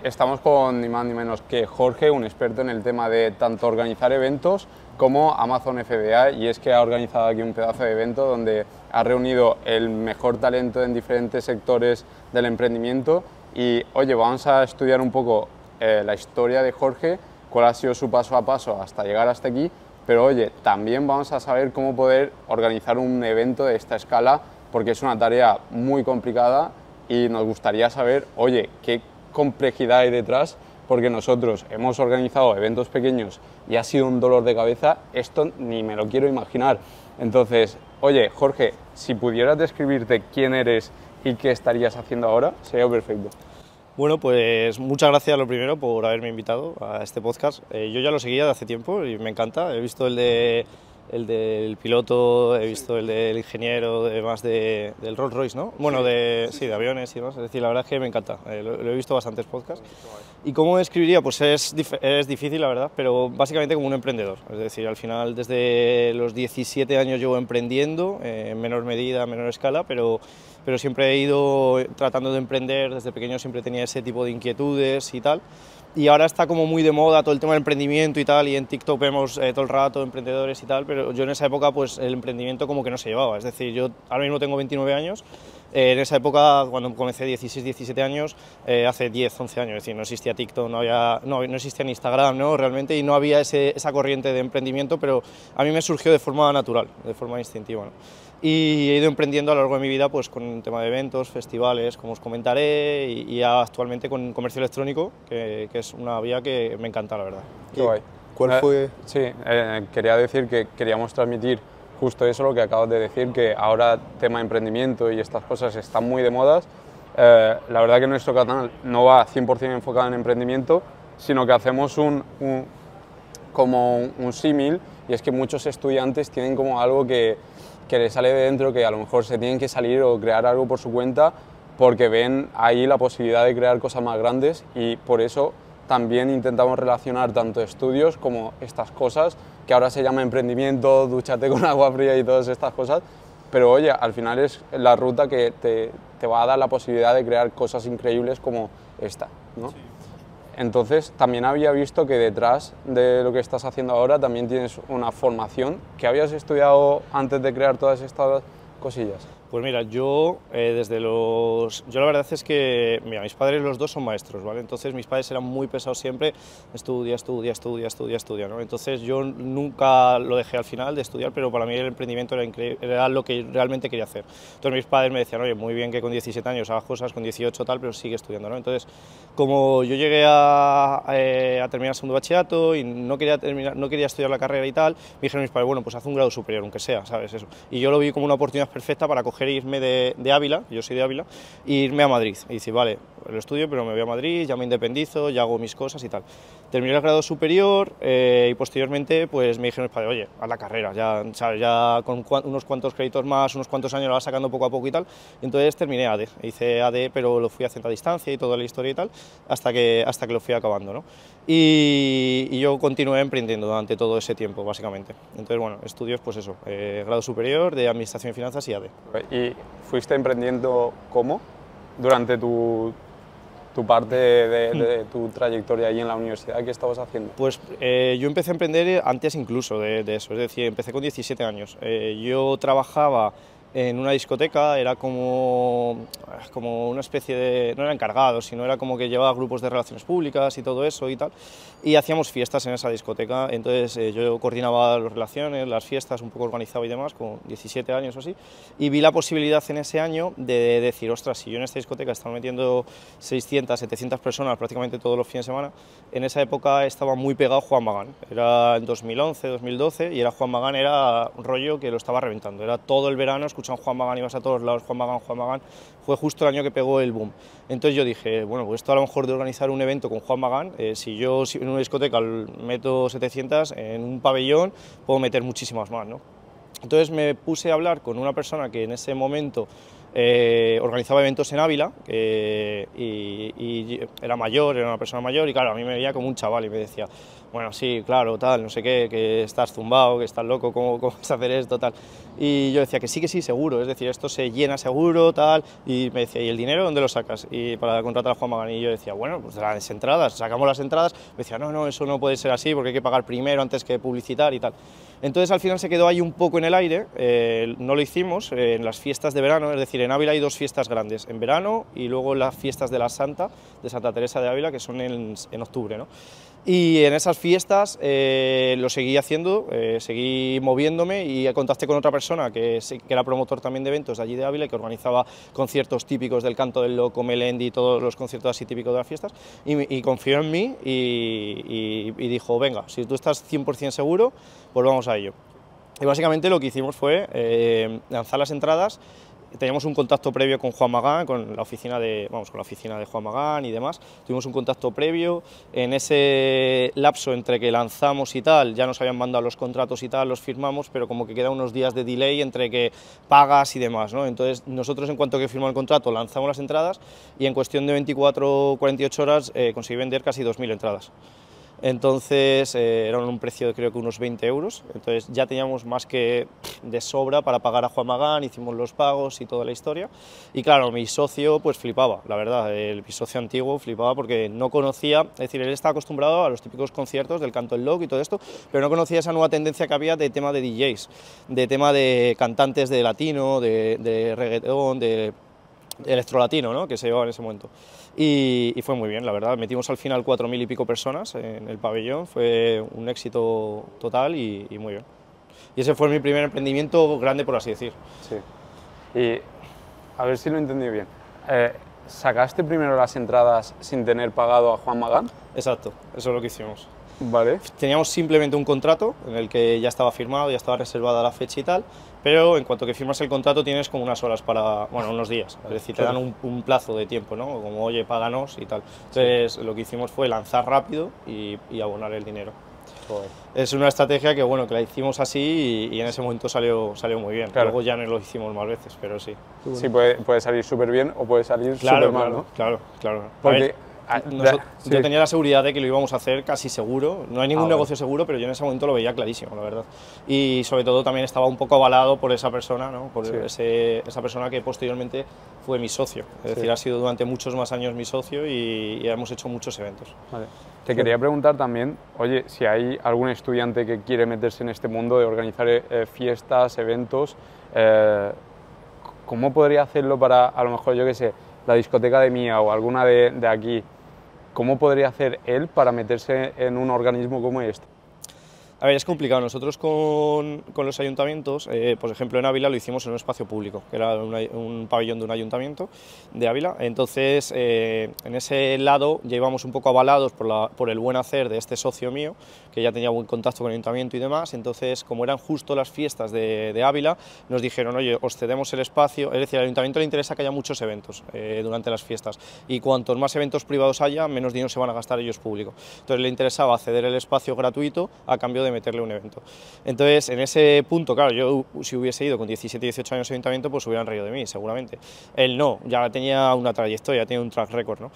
estamos con ni más ni menos que Jorge, un experto en el tema de tanto organizar eventos como Amazon FBA, y es que ha organizado aquí un pedazo de evento donde ha reunido el mejor talento en diferentes sectores del emprendimiento. Y oye, vamos a estudiar un poco la historia de Jorge, cuál ha sido su paso a paso hasta llegar hasta aquí, pero oye, también vamos a saber cómo poder organizar un evento de esta escala, porque es una tarea muy complicada y nos gustaría saber, oye, qué complejidad hay detrás, porque nosotros hemos organizado eventos pequeños y ha sido un dolor de cabeza, esto ni me lo quiero imaginar. Entonces, oye, Jorge, si pudieras describirte quién eres y qué estarías haciendo ahora, sería perfecto. Bueno, pues muchas gracias lo primero por haberme invitado a este podcast. Yo ya lo seguía de hace tiempo y me encanta. He visto el del piloto, he visto el del ingeniero, además del Rolls Royce, ¿no? Bueno, sí, de aviones y demás. Es decir, la verdad es que me encanta. Lo he visto bastantes podcasts. ¿Y cómo me describiría? Pues es difícil, la verdad, pero básicamente como un emprendedor. Es decir, al final desde los 17 años llevo emprendiendo, en menor medida, menor escala, pero siempre he ido tratando de emprender. Desde pequeño siempre tenía ese tipo de inquietudes y tal. Y ahora está como muy de moda todo el tema del emprendimiento y tal, y en TikTok vemos todo el rato emprendedores y tal, pero yo en esa época pues el emprendimiento como que no se llevaba. Es decir, yo ahora mismo tengo 29 años, en esa época cuando comencé 16, 17 años, hace 10, 11 años, es decir, no existía TikTok, no existía ni Instagram, ¿no? Realmente, y no había esa corriente de emprendimiento, pero a mí me surgió de forma natural, de forma instintiva, ¿no? Y he ido emprendiendo a lo largo de mi vida pues, con un tema de eventos, festivales, como os comentaré, y actualmente con comercio electrónico, que es una vía que me encanta, la verdad. Qué guay. ¿Cuál fue? Sí, quería decir que queríamos transmitir justo eso, lo que acabas de decir, que ahora tema de emprendimiento y estas cosas están muy de moda. La verdad que nuestro canal no va 100% enfocado en emprendimiento, sino que hacemos como un símil, y es que muchos estudiantes tienen como algo que les sale de dentro, que a lo mejor se tienen que salir o crear algo por su cuenta porque ven ahí la posibilidad de crear cosas más grandes, y por eso también intentamos relacionar tanto estudios como estas cosas que ahora se llama emprendimiento, dúchate con agua fría y todas estas cosas, pero oye, al final es la ruta que te va a dar la posibilidad de crear cosas increíbles como esta, ¿no? Sí. Entonces, también había visto que detrás de lo que estás haciendo ahora también tienes una formación. ¿Qué habías estudiado antes de crear todas estas cosillas? Pues mira, yo la verdad es que, mira, mis padres los dos son maestros, ¿vale? Entonces mis padres eran muy pesados siempre, estudia, ¿no? Entonces yo nunca lo dejé al final de estudiar, pero para mí el emprendimiento era lo que realmente quería hacer. Entonces mis padres me decían, oye, muy bien que con 17 años hagas cosas, con 18 tal, pero sigue estudiando, ¿no? Entonces, como yo llegué a terminar segundo bachillerato y no quería estudiar la carrera y tal, me dijeron mis padres, bueno, pues haz un grado superior, aunque sea, ¿sabes? Eso. Y yo lo vi como una oportunidad perfecta para coger irme de Ávila, yo soy de Ávila, e irme a Madrid. Y decir, vale, lo estudio, pero me voy a Madrid, ya me independizo, ya hago mis cosas y tal. Terminé el grado superior y posteriormente pues me dijeron mis padres, oye, haz la carrera, ya, ¿sabes? Ya con unos cuantos créditos más, unos cuantos años lo vas sacando poco a poco y tal. Entonces terminé ADE, hice ADE, pero lo fui haciendo a distancia y toda la historia y tal, hasta que lo fui acabando, ¿no? Y yo continué emprendiendo durante todo ese tiempo, básicamente. Entonces, bueno, estudios, pues eso, grado superior de Administración y Finanzas y ADE. ¿Y fuiste emprendiendo cómo? Durante tu parte de tu trayectoria ahí en la universidad, ¿qué estabas haciendo? Pues yo empecé a emprender antes incluso de eso, es decir, empecé con 17 años. Yo trabajaba en una discoteca, era como una especie de, no era encargado, sino era como que llevaba grupos de relaciones públicas y todo eso y tal, y hacíamos fiestas en esa discoteca. Entonces yo coordinaba las relaciones, las fiestas, un poco organizado y demás, con 17 años o así, y vi la posibilidad en ese año de decir, ostras, si yo en esta discoteca estaba metiendo 600, 700 personas prácticamente todos los fines de semana, en esa época estaba muy pegado Juan Magán, era en 2011, 2012, y era Juan Magán, era un rollo que lo estaba reventando, era todo el verano escuchando Juan Magán, ibas a todos lados, Juan Magán, fue justo el año que pegó el boom. Entonces yo dije, bueno, pues esto a lo mejor de organizar un evento con Juan Magán, si yo en una discoteca meto 700, en un pabellón puedo meter muchísimas más, ¿no? Entonces me puse a hablar con una persona que en ese momento organizaba eventos en Ávila y era mayor, era una persona mayor y claro, a mí me veía como un chaval y me decía, bueno, sí, claro, tal, no sé qué, que estás zumbado, que estás loco, ¿cómo vas a hacer esto, tal? Y yo decía que sí, seguro, es decir, esto se llena seguro, tal, y me decía, ¿y el dinero dónde lo sacas? Y para contratar a Juan Magán, y yo decía, bueno, pues de las entradas, sacamos las entradas, me decía, no, eso no puede ser así porque hay que pagar primero antes que publicitar y tal. Entonces al final se quedó ahí un poco en el aire, no lo hicimos en las fiestas de verano, es decir, en Ávila hay 2 fiestas grandes, en verano y luego las fiestas de la Santa, de Santa Teresa de Ávila, que son en octubre, ¿no? Y en esas fiestas lo seguí haciendo, seguí moviéndome y contacté con otra persona que era promotor también de eventos de allí de Ávila, que organizaba conciertos típicos del Canto del Loco, Melendi, todos los conciertos así típicos de las fiestas, y confió en mí y dijo, venga, si tú estás 100% seguro, pues vamos a ello. Y básicamente lo que hicimos fue lanzar las entradas. Teníamos un contacto previo con Juan Magán, con la oficina de Juan Magán y demás. Tuvimos un contacto previo. En ese lapso entre que lanzamos y tal, ya nos habían mandado los contratos y tal, los firmamos, pero como que quedan unos días de delay entre que pagas y demás, ¿no? Entonces nosotros, en cuanto que firmamos el contrato, lanzamos las entradas y en cuestión de 24 o 48 horas conseguí vender casi 2.000 entradas. Entonces eran un precio de creo que unos 20 euros, entonces ya teníamos más que de sobra para pagar a Juan Magán, hicimos los pagos y toda la historia. Y claro, mi socio pues flipaba, la verdad, mi socio antiguo flipaba porque no conocía, es decir, él estaba acostumbrado a los típicos conciertos del Canto del Loco y todo esto, pero no conocía esa nueva tendencia que había de tema de DJs, de tema de cantantes de latino, de reggaetón, de electrolatino, ¿no?, que se llevaba en ese momento. Y fue muy bien, la verdad. Metimos al final 4.000 y pico personas en el pabellón, fue un éxito total y muy bien. Y ese fue mi primer emprendimiento grande, por así decir. Sí. Y a ver si lo he entendido bien. ¿Sacaste primero las entradas sin tener pagado a Juan Magán? Exacto, eso es lo que hicimos. Vale. Teníamos simplemente un contrato en el que ya estaba firmado, ya estaba reservada la fecha y tal, pero en cuanto que firmas el contrato tienes como unas horas para, bueno, unos días, es decir, te dan un plazo de tiempo, ¿no? Como, oye, páganos y tal. Entonces, lo que hicimos fue lanzar rápido y abonar el dinero. Joder. Es una estrategia que, bueno, que la hicimos así y en ese momento salió muy bien. Claro. Luego ya no lo hicimos más veces, pero sí. Sí, puede salir súper bien o puede salir súper mal, ¿no? Claro. Porque yo tenía la seguridad de que lo íbamos a hacer casi seguro, no hay ningún negocio seguro, pero yo en ese momento lo veía clarísimo, la verdad. Y sobre todo también estaba un poco avalado por esa persona, ¿no? Por esa persona que posteriormente fue mi socio, es decir, ha sido durante muchos más años mi socio y hemos hecho muchos eventos. Vale. Te quería preguntar también, oye, si hay algún estudiante que quiere meterse en este mundo de organizar fiestas, eventos, ¿cómo podría hacerlo para, a lo mejor, yo qué sé, la discoteca de Mía o alguna de aquí? ¿Cómo podría hacer él para meterse en un organismo como este? A ver, es complicado. Nosotros con los ayuntamientos, por ejemplo en Ávila lo hicimos en un espacio público, que era un pabellón de un ayuntamiento de Ávila. Entonces, en ese lado ya íbamos un poco avalados por el buen hacer de este socio mío, que ya tenía buen contacto con el ayuntamiento y demás. Entonces, como eran justo las fiestas de Ávila, nos dijeron, oye, os cedemos el espacio. Es decir, al ayuntamiento le interesa que haya muchos eventos durante las fiestas, y cuantos más eventos privados haya, menos dinero se van a gastar ellos públicos. Entonces le interesaba ceder el espacio gratuito a cambio de meterle un evento. Entonces, en ese punto, claro, yo si hubiese ido con 17, 18 años de ayuntamiento, pues hubieran reído de mí, seguramente. Él no, ya tenía una trayectoria, tenía un track record, ¿no?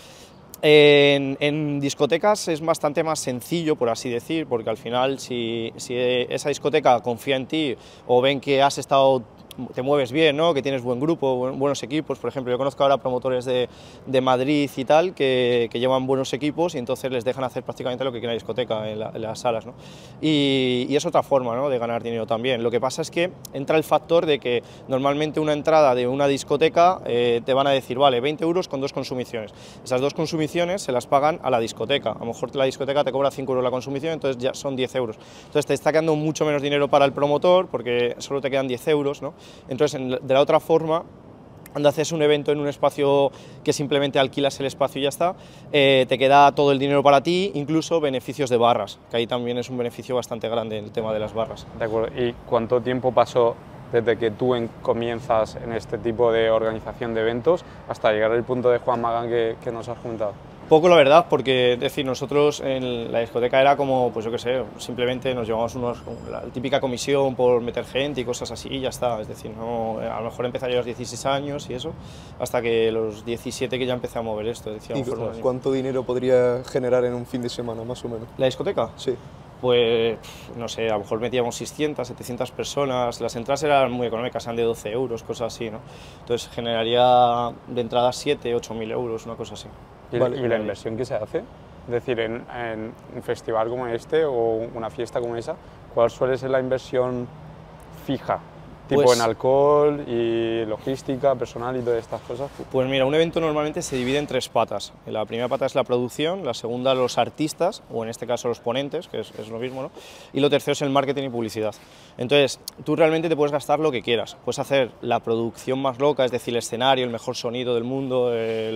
En discotecas es bastante más sencillo, por así decir, porque al final si esa discoteca confía en ti o ven que has estado, te mueves bien, ¿no?, que tienes buen grupo, buenos equipos. Por ejemplo, yo conozco ahora promotores de Madrid y tal que llevan buenos equipos y entonces les dejan hacer prácticamente lo que quiera la discoteca en las salas, ¿no? Y es otra forma, ¿no?, de ganar dinero también. Lo que pasa es que entra el factor de que normalmente una entrada de una discoteca te van a decir, vale, 20 euros con 2 consumiciones. Esas 2 consumiciones se las pagan a la discoteca. A lo mejor la discoteca te cobra 5 euros la consumición, entonces ya son 10 euros. Entonces te está quedando mucho menos dinero para el promotor porque solo te quedan 10 euros, ¿no? Entonces, de la otra forma, cuando haces un evento en un espacio que simplemente alquilas el espacio y ya está, te queda todo el dinero para ti, incluso beneficios de barras, que ahí también es un beneficio bastante grande el tema de las barras. De acuerdo. ¿Y cuánto tiempo pasó desde que tú comienzas en este tipo de organización de eventos hasta llegar al punto de Juan Magán que nos has comentado? Poco, la verdad, porque es decir, nosotros en la discoteca era como, pues yo qué sé, simplemente nos llevamos la típica comisión por meter gente y cosas así y ya está. Es decir, no, a lo mejor empezaría a los 16 años y eso, hasta que los 17 que ya empecé a mover esto. Es decir, ¿Y cuánto dinero podría generar en un fin de semana, más o menos? ¿La discoteca? Sí. Pues, no sé, a lo mejor metíamos 600, 700 personas, las entradas eran muy económicas, eran de 12 euros, cosas así, ¿no? Entonces generaría de entrada 7, 8.000 euros, una cosa así. ¿Y, Vale, y la inversión que se hace? Es decir, en un festival como este o una fiesta como esa, ¿cuál suele ser la inversión fija? Tipo Pues, en alcohol y logística, personal y todas estas cosas. Pues mira, un evento normalmente se divide en 3 patas. La primera pata es la producción, la segunda los artistas, o en este caso los ponentes, que es lo mismo, ¿no? Y lo tercero es el marketing y publicidad. Entonces, tú realmente te puedes gastar lo que quieras. Puedes hacer la producción más loca, es decir, el escenario, el mejor sonido del mundo,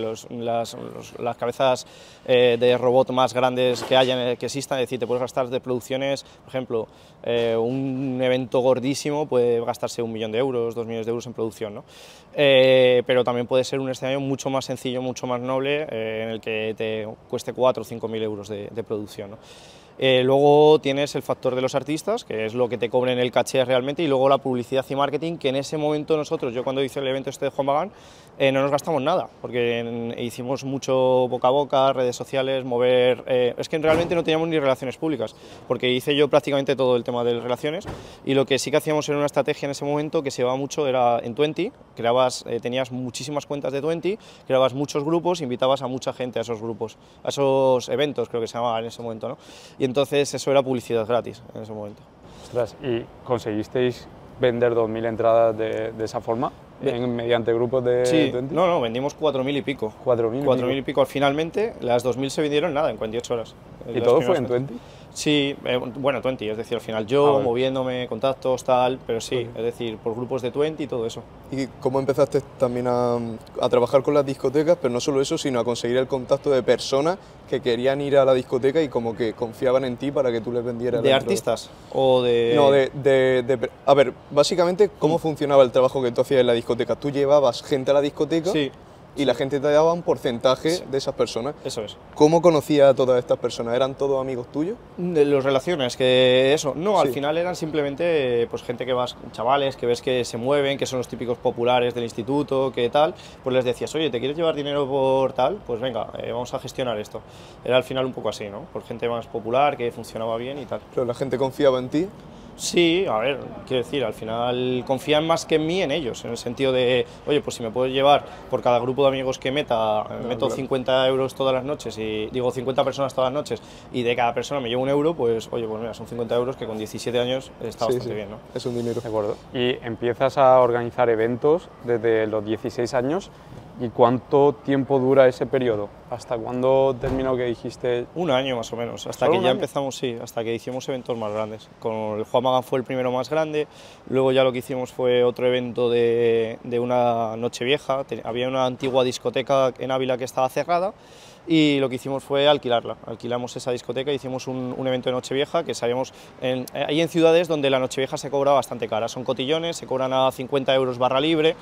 las cabezas de robot más grandes que hayan, que existan, es decir, te puedes gastar de producciones, por ejemplo, un evento gordísimo puede gastarse 1 millón de euros, 2 millones de euros en producción, ¿no? Pero también puede ser un escenario mucho más sencillo, mucho más noble, en el que te cueste 4 o 5 mil euros de producción, ¿no? Luego tienes el factor de los artistas, que es lo que te cobren el caché realmente, y luego la publicidad y marketing, que en ese momento nosotros, yo cuando hice el evento este de Juan Magán, no nos gastamos nada, porque hicimos mucho boca a boca, redes sociales, mover... es que realmente no teníamos ni relaciones públicas, porque hice yo prácticamente todo el tema de las relaciones, y lo que sí que hacíamos era una estrategia en ese momento que se llevaba mucho, era en Twenty, tenías muchísimas cuentas de Twenty, creabas muchos grupos, invitabas a mucha gente a esos grupos, a esos eventos, creo que se llamaba en ese momento, ¿no? Y entonces eso era publicidad gratis en ese momento. Ostras, ¿y conseguisteis vender 2.000 entradas de esa forma? Mediante grupos de Sí, 20? no, vendimos 4.000 y pico. 4.000 y pico finalmente, las 2.000 se vendieron nada, en 48 horas. ¿Y todo fue en 20? Sí, bueno, Twenty, es decir, al final yo, vale. moviéndome, contactos, tal, pero sí, es decir, por grupos de Twenty y todo eso. ¿Y cómo empezaste también a trabajar con las discotecas, pero no solo eso, sino a conseguir el contacto de personas que querían ir a la discoteca y como que confiaban en ti para que tú les vendieras? ¿De artistas o de...? No, a ver, básicamente, ¿cómo funcionaba el trabajo que tú hacías en la discoteca? Tú llevabas gente a la discoteca Sí, y la gente te daba un porcentaje de esas personas. eso es. ¿Cómo conocías a todas estas personas? ¿Eran todos amigos tuyos? De los relaciones, que eso, no, al Sí. final eran simplemente pues gente que vas, chavales, que ves que se mueven, que son los típicos populares del instituto, que tal, pues les decías, oye, ¿te quieres llevar dinero por tal? Pues venga, vamos a gestionar esto. Era al final un poco así, ¿no? Por gente más popular, que funcionaba bien y tal. Pero la gente confiaba en ti. Sí, a ver, quiero decir, al final confían más que en mí en ellos, en el sentido de, oye, pues si me puedo llevar por cada grupo de amigos que meto claro. 50 euros todas las noches, y digo 50 personas todas las noches, y de cada persona me llevo 1 euro, pues oye, pues mira, son 50 euros que con 17 años está Sí, bastante sí, bien, ¿no? es un dinero. De acuerdo. Y empiezas a organizar eventos desde los 16 años. ¿Y cuánto tiempo dura ese periodo? ¿Hasta cuándo terminó que dijiste? 1 año más o menos, hasta ¿Solo que un ya año? empezamos, sí, hasta que hicimos eventos más grandes. Con el Juan Magán fue el primero más grande, luego ya lo que hicimos fue otro evento de una noche vieja, había una antigua discoteca en Ávila que estaba cerrada, y lo que hicimos fue alquilarla. Alquilamos esa discoteca, hicimos un evento de Nochevieja, que sabíamos, hay en ciudades donde la Nochevieja se cobra bastante cara, son cotillones, se cobran a 50 euros barra libre,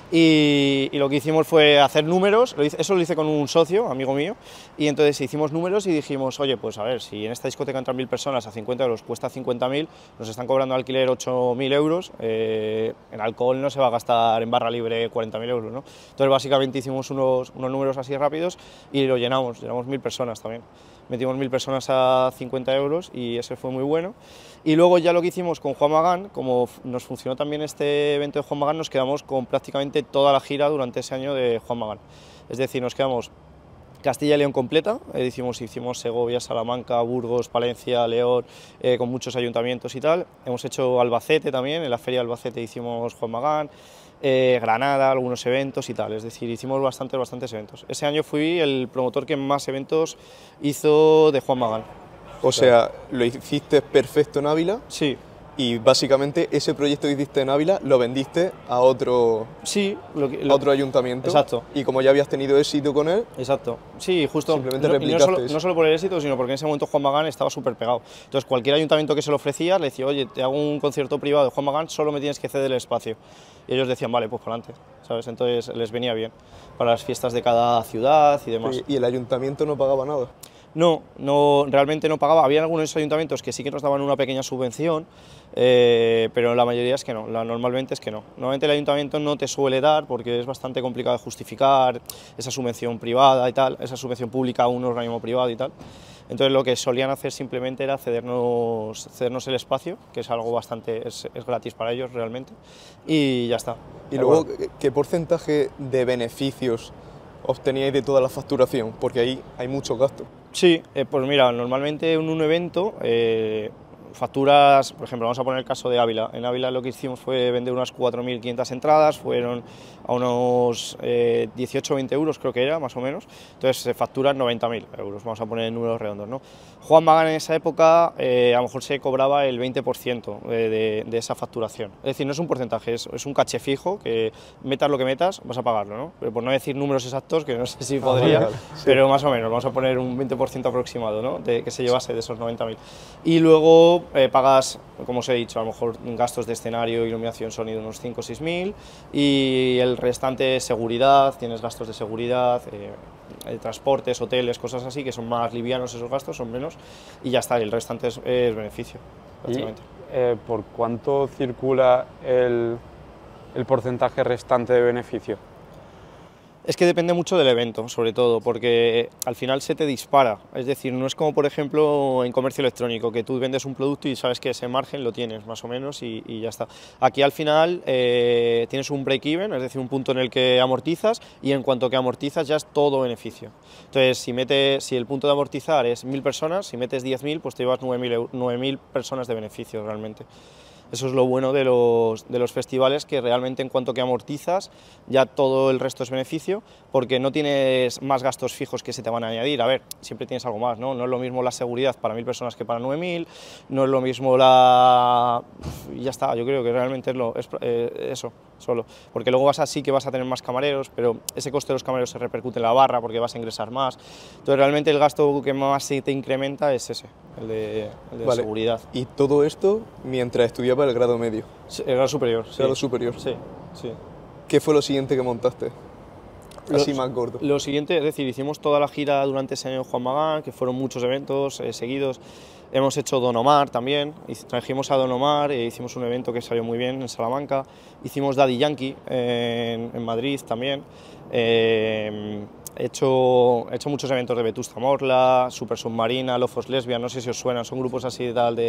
y lo que hicimos fue hacer números, eso lo hice con un socio, amigo mío, y entonces hicimos números y dijimos, oye, pues a ver, si en esta discoteca entran 1.000 personas a 50 euros cuesta 50.000, nos están cobrando alquiler 8.000 euros, en alcohol no se va a gastar en barra libre 40.000 euros, ¿no? Entonces básicamente hicimos unos números así rápidos y lo llenamos 1.000 personas también. Metimos 1.000 personas a 50 euros y ese fue muy bueno. Y luego ya lo que hicimos con Juan Magán, como nos funcionó también este evento de Juan Magán, nos quedamos con prácticamente toda la gira durante ese año de Juan Magán. Es decir, nos quedamos Castilla y León completa, hicimos Segovia, Salamanca, Burgos, Palencia, León, con muchos ayuntamientos y tal. Hemos hecho Albacete también, en la feria de Albacete hicimos Juan Magán, Granada, algunos eventos y tal, es decir, hicimos bastantes eventos. Ese año fui el promotor que más eventos hizo de Juan Magán. O sea, lo hiciste perfecto en Ávila Sí. Y básicamente ese proyecto que hiciste en Ávila lo vendiste a otro, Sí, a otro ayuntamiento. Exacto. Y como ya habías tenido éxito con él, Exacto, sí, justo. Simplemente Y no replicaste solo, eso. no solo por el éxito, sino porque en ese momento Juan Magán estaba súper pegado. Entonces, cualquier ayuntamiento que se lo ofrecía le decía, oye, te hago un concierto privado de Juan Magán, solo me tienes que ceder el espacio. Y ellos decían, vale, pues para adelante, ¿sabes? Entonces les venía bien para las fiestas de cada ciudad y demás. y el ayuntamiento no pagaba nada. No, realmente no pagaba. Había algunos ayuntamientos que sí que nos daban una pequeña subvención, pero la mayoría es que no, normalmente es que no. Normalmente el ayuntamiento no te suele dar porque es bastante complicado de justificar esa subvención privada y tal, esa subvención pública a un organismo privado y tal. Entonces lo que solían hacer simplemente era cedernos el espacio, que es algo bastante, es gratis para ellos realmente, y ya está. Y Pero luego, bueno. ¿qué porcentaje de beneficios obteníais de toda la facturación? Porque ahí hay muchos gastos. Sí, pues mira, normalmente en un evento facturas, por ejemplo, vamos a poner el caso de Ávila. En Ávila lo que hicimos fue vender unas 4.500 entradas, fueron a unos 18 o 20 euros creo que era, más o menos. Entonces se facturan 90.000 euros, vamos a poner en números redondos, ¿no? Juan Magán en esa época a lo mejor se cobraba el 20% de esa facturación. Es decir, no es un porcentaje, es un caché fijo, que metas lo que metas, vas a pagarlo, ¿no? Pero por no decir números exactos, que no sé si podría, vale, sí. pero más o menos, vamos a poner un 20% aproximado, ¿no? Que se llevase de esos 90.000. Y luego pagas, como os he dicho, a lo mejor gastos de escenario, iluminación, sonido, unos 5 o 6.000, y el restante es seguridad, tienes gastos de seguridad, transportes, hoteles, cosas así, que son más livianos esos gastos, son menos, y ya está, el restante es beneficio, prácticamente. ¿Y por cuánto circula el porcentaje restante de beneficio? Es que depende mucho del evento, sobre todo, porque al final se te dispara. Es decir, no es como, por ejemplo, en comercio electrónico, que tú vendes un producto y sabes que ese margen lo tienes, más o menos, y ya está. Aquí al final tienes un break-even, es decir, un punto en el que amortizas, y en cuanto que amortizas ya es todo beneficio. Entonces, si el punto de amortizar es 1.000 personas, si metes 10.000, pues te llevas 9.000 personas de beneficio realmente. Eso es lo bueno de los festivales, que realmente en cuanto que amortizas ya todo el resto es beneficio, porque no tienes más gastos fijos que se te van a añadir. A ver, siempre tienes algo más, ¿no? No es lo mismo la seguridad para 1.000 personas que para 9.000, no es lo mismo la... Y ya está, yo creo que realmente es eso, solo. Porque luego sí que vas a tener más camareros, pero ese coste de los camareros se repercute en la barra porque vas a ingresar más. Entonces realmente el gasto que más se te incrementa es ese, el de Vale. seguridad. Y todo esto mientras estudiaba el grado medio. El grado superior, sí. Grado superior. Sí, sí. ¿Qué fue lo siguiente que montaste? Así más gordo. Lo siguiente, es decir, hicimos toda la gira durante ese año en Juan Magán, que fueron muchos eventos seguidos. Hemos hecho Don Omar también, trajimos a Don Omar, hicimos un evento que salió muy bien en Salamanca. Hicimos Daddy Yankee en Madrid también. He hecho muchos eventos de Vetusta Morla, Super Submarina, Lofos Lesbian, no sé si os suenan, son grupos así de tal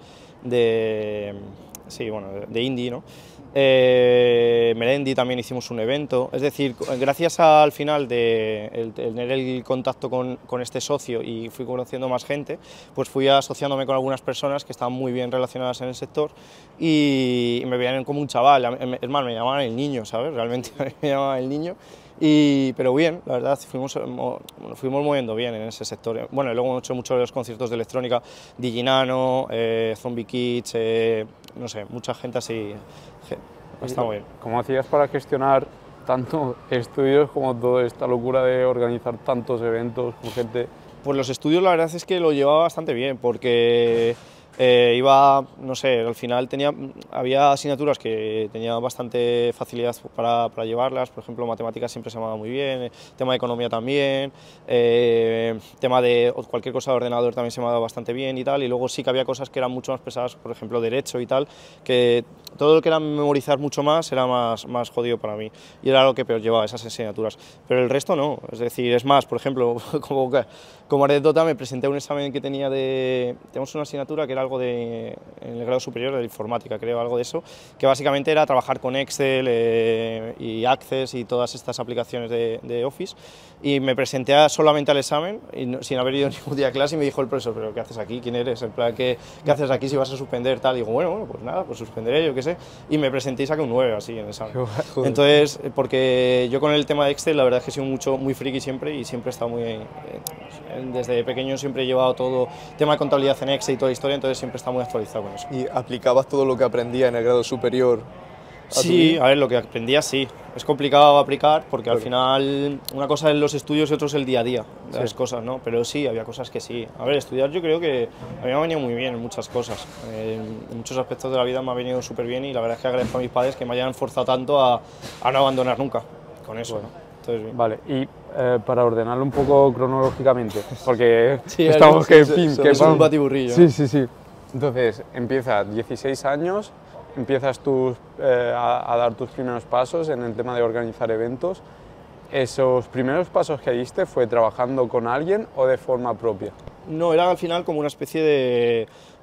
sí, bueno, de indie, ¿no? Melendi también hicimos un evento, es decir, gracias al final de el tener el contacto con este socio y fui conociendo más gente, pues fui asociándome con algunas personas que estaban muy bien relacionadas en el sector y me veían como un chaval, es más, me llamaban el niño, ¿sabes? Realmente me llamaban el niño. Pero bien, la verdad, fuimos moviendo bien en ese sector. Bueno, y luego hemos hecho muchos de los conciertos de electrónica, Diginano, Zombie Kids, no sé, mucha gente así, está muy bien. ¿Cómo hacías para gestionar tanto estudios como toda esta locura de organizar tantos eventos con gente? Pues los estudios la verdad es que lo llevaba bastante bien, porque iba, no sé, al final había asignaturas que tenía bastante facilidad para llevarlas, por ejemplo, matemáticas siempre se me daba muy bien, tema de economía también, tema de cualquier cosa de ordenador también se me daba bastante bien y tal, y luego sí que había cosas que eran mucho más pesadas, por ejemplo, derecho y tal, que todo lo que era memorizar mucho más era más jodido para mí, y era lo que peor llevaba esas asignaturas, pero el resto no, es decir, es más, por ejemplo, como anécdota me presenté a un examen que tenemos una asignatura que era algo en el grado superior de informática, creo, algo de eso, que básicamente era trabajar con Excel y Access y todas estas aplicaciones de Office, y me presenté solamente al examen sin haber ido ningún día a clase y me dijo el profesor, pero ¿qué haces aquí? ¿Quién eres? En plan, ¿qué haces aquí si vas a suspender? Tal, y digo, bueno, pues nada, pues suspenderé, yo qué sé, y me presenté y saqué un 9 así en el examen. Entonces, porque yo con el tema de Excel la verdad es que he sido muy friki siempre y siempre he estado desde pequeño siempre he llevado todo tema de contabilidad en Excel y toda la historia, entonces entonces siempre está muy actualizado con eso. ¿Y aplicabas todo lo que aprendías en el grado superior? Sí, a ver, lo que aprendía sí. Es complicado aplicar porque Claro. al final una cosa es los estudios y otro es el día a día de las cosas, ¿no? Pero sí, había cosas que sí. A ver, estudiar yo creo que a mí me ha venido muy bien en muchas cosas. En muchos aspectos de la vida me ha venido súper bien y la verdad es que agradezco a mis padres que me hayan forzado tanto a no abandonar nunca con eso, ¿no? Entonces, bien. Vale, y para ordenarlo un poco cronológicamente, porque Sí, estamos que, en sí, fin, sí, que es un vamos. batiburrillo. Sí, sí, sí. Entonces, empiezas 16 años, empiezas a dar tus primeros pasos en el tema de organizar eventos. ¿Esos primeros pasos que diste fue trabajando con alguien o de forma propia? No, era al final como una especie de,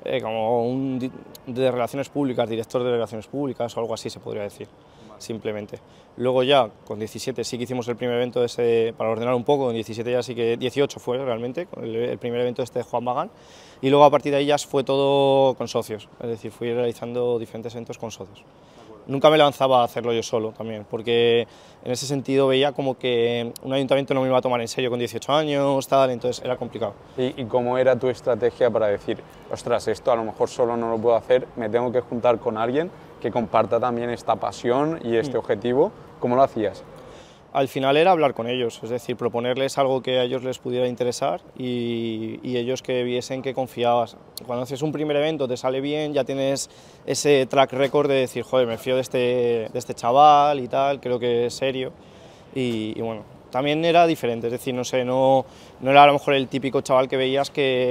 de relaciones públicas, director de relaciones públicas o algo así se podría decir, simplemente. Luego ya, con 17 sí que hicimos el primer evento ese, para ordenar un poco, en 17 ya sí que, 18 fue realmente, el primer evento este de Juan Magán, y luego a partir de ahí ya fue todo con socios, es decir, fui realizando diferentes eventos con socios. Nunca me lanzaba a hacerlo yo solo también, porque en ese sentido veía como que un ayuntamiento no me iba a tomar en serio con 18 años, tal, entonces era complicado. ¿Y cómo era tu estrategia para decir, ostras, esto a lo mejor solo no lo puedo hacer, me tengo que juntar con alguien que comparta también esta pasión y este objetivo? ¿Cómo lo hacías? Al final era hablar con ellos, es decir, proponerles algo que a ellos les pudiera interesar y ellos que viesen que confiabas. Cuando haces un primer evento te sale bien, ya tienes ese track record de decir, joder, me fío de este chaval y tal, creo que es serio. Y bueno, también era diferente, es decir, no sé, no era a lo mejor el típico chaval que veías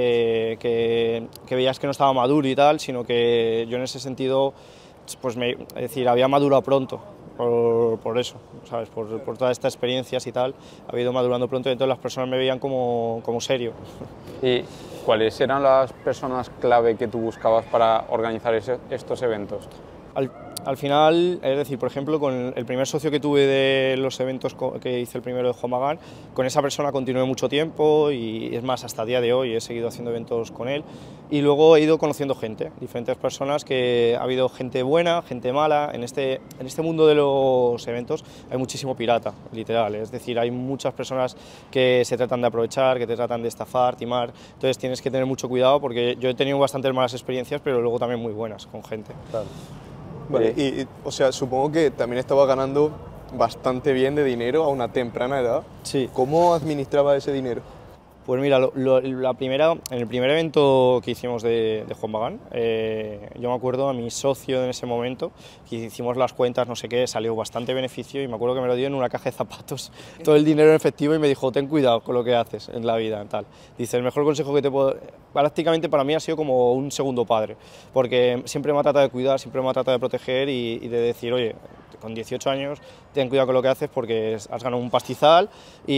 que veías que no estaba maduro y tal, sino que yo en ese sentido, pues es decir, había madurado pronto. Por eso, ¿sabes? Por todas estas experiencias y tal, ha ido madurando pronto y entonces las personas me veían como serio. ¿Y cuáles eran las personas clave que tú buscabas para organizar estos eventos? Al final, es decir, por ejemplo, con el primer socio que tuve de los eventos que hice el primero de Juan Magán, con esa persona continué mucho tiempo y es más, hasta el día de hoy he seguido haciendo eventos con él y luego he ido conociendo gente, diferentes personas, que ha habido gente buena, gente mala. En este mundo de los eventos hay muchísimo pirata, literal, es decir, hay muchas personas que se tratan de aprovechar, que te tratan de estafar, timar, entonces tienes que tener mucho cuidado porque yo he tenido bastantes malas experiencias, pero luego también muy buenas con gente. Claro. Vale, o sea, supongo que también estaba ganando bastante bien de dinero a una temprana edad. Sí. ¿Cómo administraba ese dinero? Pues mira, en el primer evento que hicimos de Juan Magán, yo me acuerdo a mi socio en ese momento, que hicimos las cuentas, no sé qué, salió bastante beneficio y me acuerdo que me lo dio en una caja de zapatos, todo el dinero en efectivo y me dijo, ten cuidado con lo que haces en la vida, tal. Dice, el mejor consejo que te puedo... Prácticamente para mí ha sido como un segundo padre, porque siempre me ha tratado de cuidar, siempre me ha tratado de proteger y de decir, oye, con 18 años ten cuidado con lo que haces porque has ganado un pastizal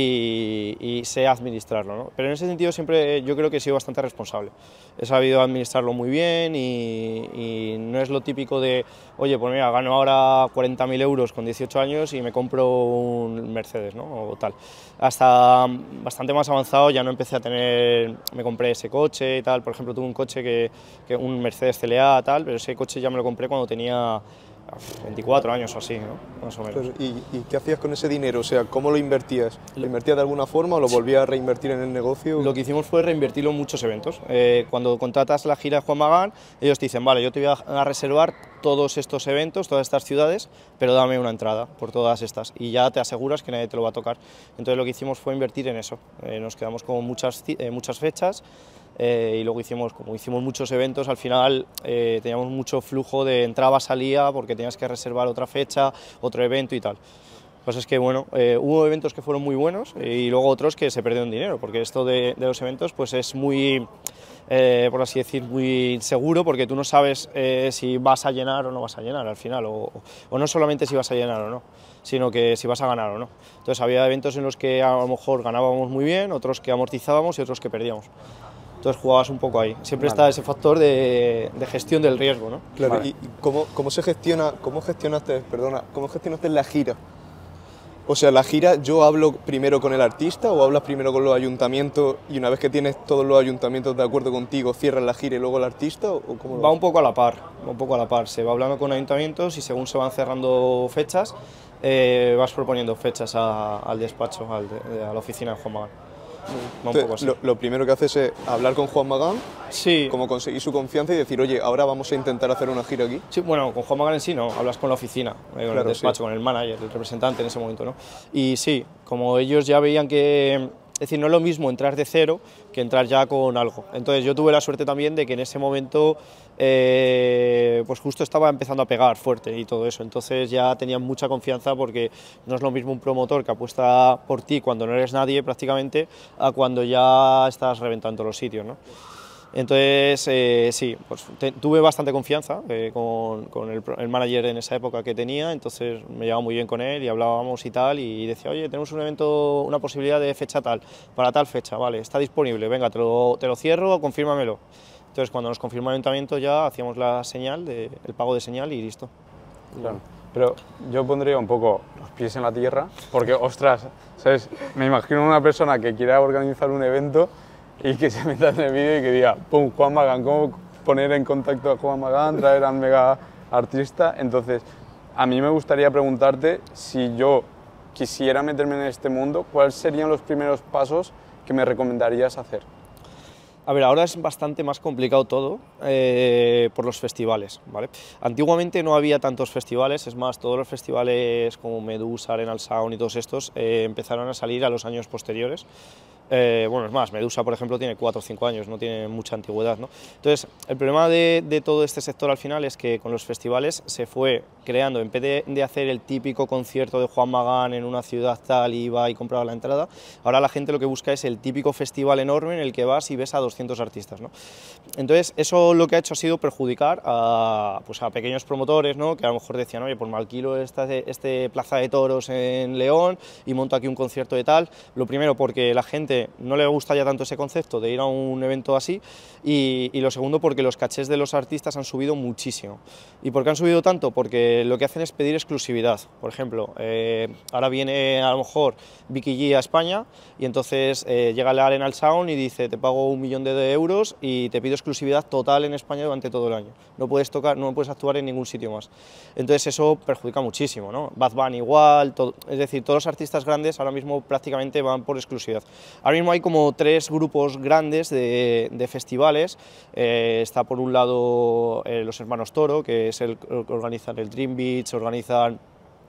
y sé administrarlo, ¿no? Pero en ese sentido siempre yo creo que he sido bastante responsable. He sabido administrarlo muy bien y no es lo típico de, oye, pues mira, gano ahora 40.000 euros con 18 años y me compro un Mercedes, ¿no? O tal. Hasta bastante más avanzado ya no empecé a tener, me compré ese coche y tal, por ejemplo tuve un coche un Mercedes CLA tal, pero ese coche ya me lo compré cuando tenía 24 años o así, ¿no? Más o menos. ¿Y qué hacías con ese dinero? O sea, ¿cómo lo invertías? ¿Lo invertías de alguna forma o lo volvías a reinvertir en el negocio? Lo que hicimos fue reinvertirlo en muchos eventos. Cuando contratas la gira de Juan Magán, ellos te dicen, vale, yo te voy a reservar todos estos eventos, todas estas ciudades, pero dame una entrada por todas estas y ya te aseguras que nadie te lo va a tocar. Entonces lo que hicimos fue invertir en eso. Nos quedamos con muchas fechas. Y luego como hicimos muchos eventos, al final teníamos mucho flujo de entraba, salía, porque tenías que reservar otra fecha, otro evento y tal. Pues es que bueno, hubo eventos que fueron muy buenos y luego otros que se perdieron dinero, porque esto de los eventos pues es muy, por así decir, muy inseguro, porque tú no sabes si vas a llenar o no vas a llenar al final, o no solamente si vas a llenar o no, sino que si vas a ganar o no. Entonces había eventos en los que a lo mejor ganábamos muy bien, otros que amortizábamos y otros que perdíamos. Entonces jugabas un poco ahí. Siempre está ese factor de gestión del riesgo, ¿no? Claro, Vale. ¿y cómo gestionaste la gira? O sea, la gira, ¿yo hablo primero con el artista o hablas primero con los ayuntamientos y una vez que tienes todos los ayuntamientos de acuerdo contigo, cierras la gira y luego el artista? ¿O cómo lo Va haces? un poco a la par, Se va hablando con ayuntamientos y según se van cerrando fechas, vas proponiendo fechas al despacho, a la oficina de Juan Magán. Va un Entonces, poco así. lo primero que haces es hablar con Juan Magán, Sí, como conseguir su confianza y decir, oye, ahora vamos a intentar hacer una gira aquí. sí, bueno, con Juan Magán en sí no, hablas con la oficina, con el Claro, despacho, sí. con el manager, el representante en ese momento, ¿no? Y sí, como ellos ya veían que, es decir, no es lo mismo entrar de cero que entrar ya con algo. Entonces yo tuve la suerte también de que en ese momento pues justo estaba empezando a pegar fuerte y todo eso, entonces ya tenían mucha confianza porque no es lo mismo un promotor que apuesta por ti cuando no eres nadie prácticamente a cuando ya estás reventando los sitios, ¿no? Entonces, sí, pues tuve bastante confianza con el manager en esa época que tenía, entonces me llevaba muy bien con él y hablábamos y tal, y decía, oye, tenemos un evento, una posibilidad de fecha tal, para tal fecha, vale, está disponible, venga, te lo cierro, confírmamelo. Entonces, cuando nos confirmó el ayuntamiento ya hacíamos la señal, el pago de señal y listo. Claro. Pero yo pondría un poco los pies en la tierra, porque, ostras, ¿sabes? Me imagino una persona que quiera organizar un evento y que se meta en el vídeo y que diga, pum, Juan Magán, ¿cómo poner en contacto a Juan Magán, traer al mega artista? Entonces, a mí me gustaría preguntarte, si yo quisiera meterme en este mundo, ¿cuáles serían los primeros pasos que me recomendarías hacer? A ver, ahora es bastante más complicado todo por los festivales, ¿vale? Antiguamente no había tantos festivales, es más, todos los festivales como Medusa, Arenal Sound y todos estos empezaron a salir a los años posteriores. Bueno, es más, Medusa, por ejemplo, tiene 4 o 5 años, no tiene mucha antigüedad, ¿no? Entonces, el problema de todo este sector al final es que con los festivales se fue creando, en vez de hacer el típico concierto de Juan Magán en una ciudad tal y iba y compraba la entrada, ahora la gente lo que busca es el típico festival enorme en el que vas y ves a 200 artistas, ¿no? Entonces, eso lo que ha hecho ha sido perjudicar pues a pequeños promotores, ¿no? Que a lo mejor decían, oye, pues me alquilo este Plaza de Toros en León y monto aquí un concierto de tal. Lo primero, porque la gente no le gusta ya tanto ese concepto de ir a un evento así, y lo segundo, porque los cachés de los artistas han subido muchísimo. ¿Y por qué han subido tanto? Porque lo que hacen es pedir exclusividad. Por ejemplo, ahora viene a lo mejor Vicky G a España y entonces llega la Arenal Sound y dice, te pago 1 millón de euros y te pido exclusividad total en España durante todo el año. No puedes tocar, no puedes actuar en ningún sitio más. Entonces eso perjudica muchísimo, ¿no? Bad Bunny igual, es decir, todos los artistas grandes ahora mismo prácticamente van por exclusividad. Ahora mismo hay como 3 grupos grandes de festivales. Está por un lado los hermanos Toro, que es el que organizan el Dream Beach, organizan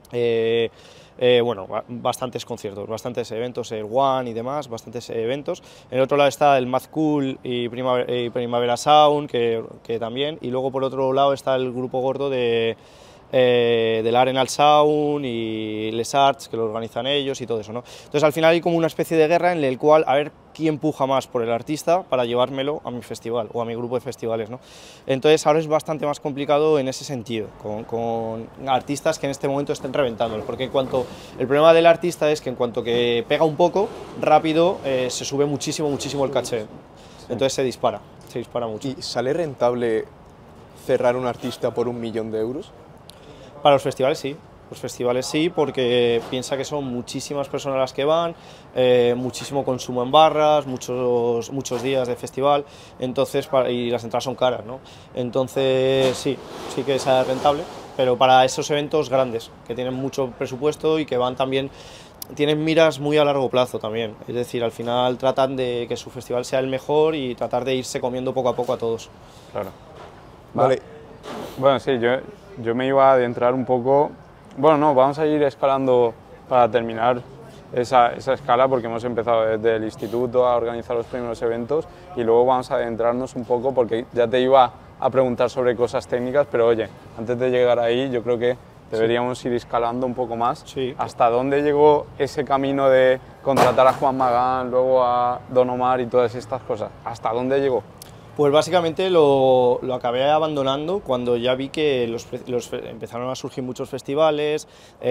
bueno, bastantes conciertos, bastantes eventos, el One y demás, bastantes eventos. En el otro lado está el Mad Cool y Primavera Sound, que también, y luego por otro lado está el grupo gordo del Arenal Sound y Les Arts, que lo organizan ellos y todo eso, ¿no? Entonces al final hay como una especie de guerra en el cual a ver quién puja más por el artista para llevármelo a mi festival o a mi grupo de festivales, ¿no? Entonces ahora es bastante más complicado en ese sentido, con artistas que en este momento estén reventándolos, porque el problema del artista es que en cuanto que pega un poco, rápido se sube muchísimo el caché, entonces se dispara mucho. ¿Y sale rentable cerrar un artista por 1 millón de euros? Para los festivales sí, porque piensa que son muchísimas personas las que van, muchísimo consumo en barras, muchos días de festival, entonces, y las entradas son caras, ¿no? Entonces sí que es rentable, pero para esos eventos grandes, que tienen mucho presupuesto y que van también, tienen miras muy a largo plazo también, es decir, al final tratan de que su festival sea el mejor y tratar de irse comiendo poco a poco a todos. Claro. Vale. Bueno, sí, yo me iba a adentrar un poco. Bueno, no, vamos a ir escalando para terminar esa escala, porque hemos empezado desde el instituto a organizar los primeros eventos y luego vamos a adentrarnos un poco, porque ya te iba a preguntar sobre cosas técnicas, pero oye, antes de llegar ahí yo creo que deberíamos ir escalando un poco más. Sí. ¿Hasta dónde llegó ese camino de contratar a Juan Magán, luego a Don Omar y todas estas cosas? ¿Hasta dónde llegó? Pues básicamente lo acabé abandonando cuando ya vi que empezaron a surgir muchos festivales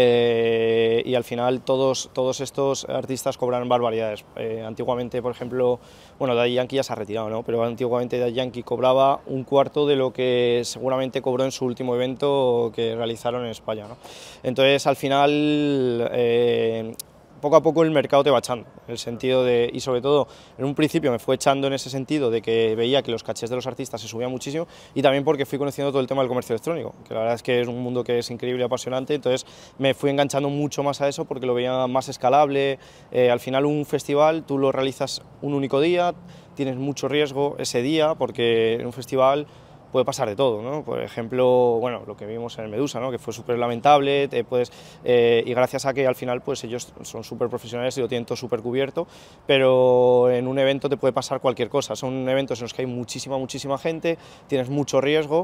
y al final todos estos artistas cobraron barbaridades. Antiguamente, por ejemplo, bueno, Daddy Yankee ya se ha retirado, ¿no? Pero antiguamente Daddy Yankee cobraba 1/4 de lo que seguramente cobró en su último evento que realizaron en España, ¿no? Entonces, al final poco a poco el mercado te va echando, en el sentido de, y sobre todo en un principio me fue echando en ese sentido de que veía que los cachés de los artistas se subían muchísimo, y también porque fui conociendo todo el tema del comercio electrónico, que la verdad es que es un mundo que es increíble y apasionante, entonces me fui enganchando mucho más a eso porque lo veía más escalable. Al final un festival tú lo realizas un único día, tienes mucho riesgo ese día porque en un festival puede pasar de todo, ¿no? Por ejemplo, bueno, lo que vimos en el Medusa, ¿no? Que fue súper lamentable, y gracias a que al final pues ellos son súper profesionales y lo tienen todo súper cubierto, pero en un evento te puede pasar cualquier cosa. Son eventos en los que hay muchísima gente, tienes mucho riesgo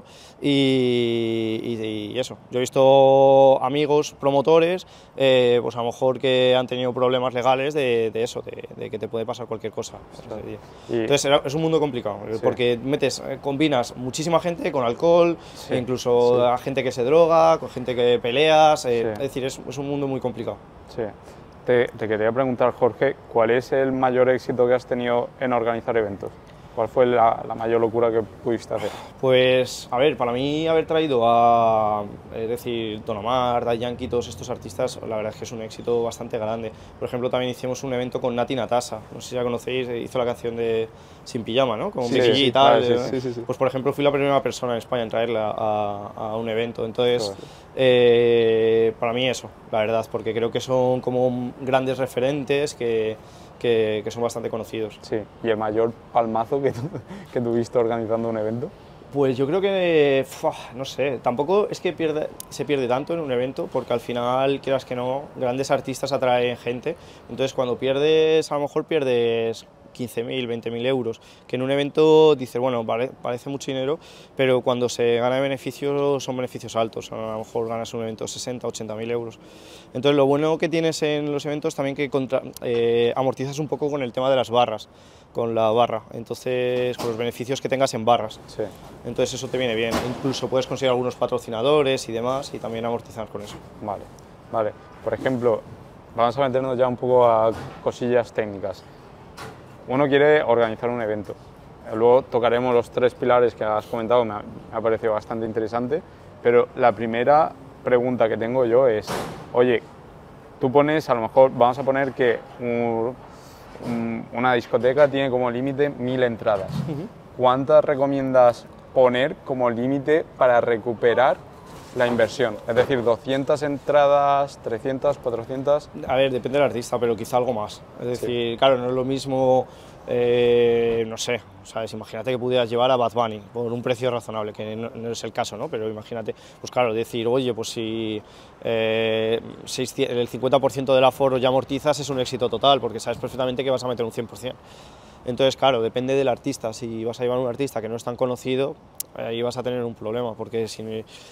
y eso. Yo he visto amigos promotores, pues a lo mejor que han tenido problemas legales de eso, de que te puede pasar cualquier cosa. Entonces es un mundo complicado, porque combinas muchísima gente con alcohol, e incluso a gente que se droga, con gente que peleas, es decir, es un mundo muy complicado. Sí. Te quería preguntar, Jorge, ¿cuál es el mayor éxito que has tenido en organizar eventos? ¿Cuál fue la mayor locura que pudiste hacer? Pues, a ver, para mí haber traído a, es decir, Don Omar, Daddy Yankee, todos estos artistas, la verdad es que es un éxito bastante grande. Por ejemplo, también hicimos un evento con Nati Natasha, no sé si la conocéis, hizo la canción de Sin Pijama, ¿no? Con Becky G y tal. Claro, sí. Pues, por ejemplo, fui la primera persona en España en traerla a un evento, entonces, para mí eso, la verdad, porque creo que son como grandes referentes que son bastante conocidos. Sí, ¿y el mayor palmazo que tuviste organizando un evento? Pues yo creo que, no sé, tampoco es que se pierde tanto en un evento, porque al final, quieras que no, grandes artistas atraen gente, entonces cuando pierdes, a lo mejor pierdes 15.000, 20.000 euros, que en un evento dices, bueno, parece mucho dinero, pero cuando se gana beneficios son beneficios altos, a lo mejor ganas un evento 60, 80.000 euros. Entonces lo bueno que tienes en los eventos también que amortizas un poco con el tema de las barras, con la barra, entonces con los beneficios que tengas en barras. Sí. Entonces eso te viene bien, incluso puedes conseguir algunos patrocinadores y demás y también amortizar con eso. Vale. Por ejemplo, vamos a meternos ya un poco a cosillas técnicas. Uno quiere organizar un evento, luego tocaremos los 3 pilares que has comentado, me ha parecido bastante interesante, pero la primera pregunta que tengo yo es, oye, tú pones, a lo mejor vamos a poner que una discoteca tiene como límite 1000 entradas. ¿Cuántas recomiendas poner como límite para recuperar la inversión? Es decir, 200 entradas, 300, 400... A ver, depende del artista, pero quizá algo más. Es decir, claro, no es lo mismo, no sé, ¿sabes? Imagínate que pudieras llevar a Bad Bunny por un precio razonable, que no es el caso, ¿no? Pero imagínate, pues claro, decir, oye, pues si el 50% del aforo ya amortizas, es un éxito total, porque sabes perfectamente que vas a meter un 100%. Entonces, claro, depende del artista. Si vas a llevar a un artista que no es tan conocido, ahí vas a tener un problema, porque si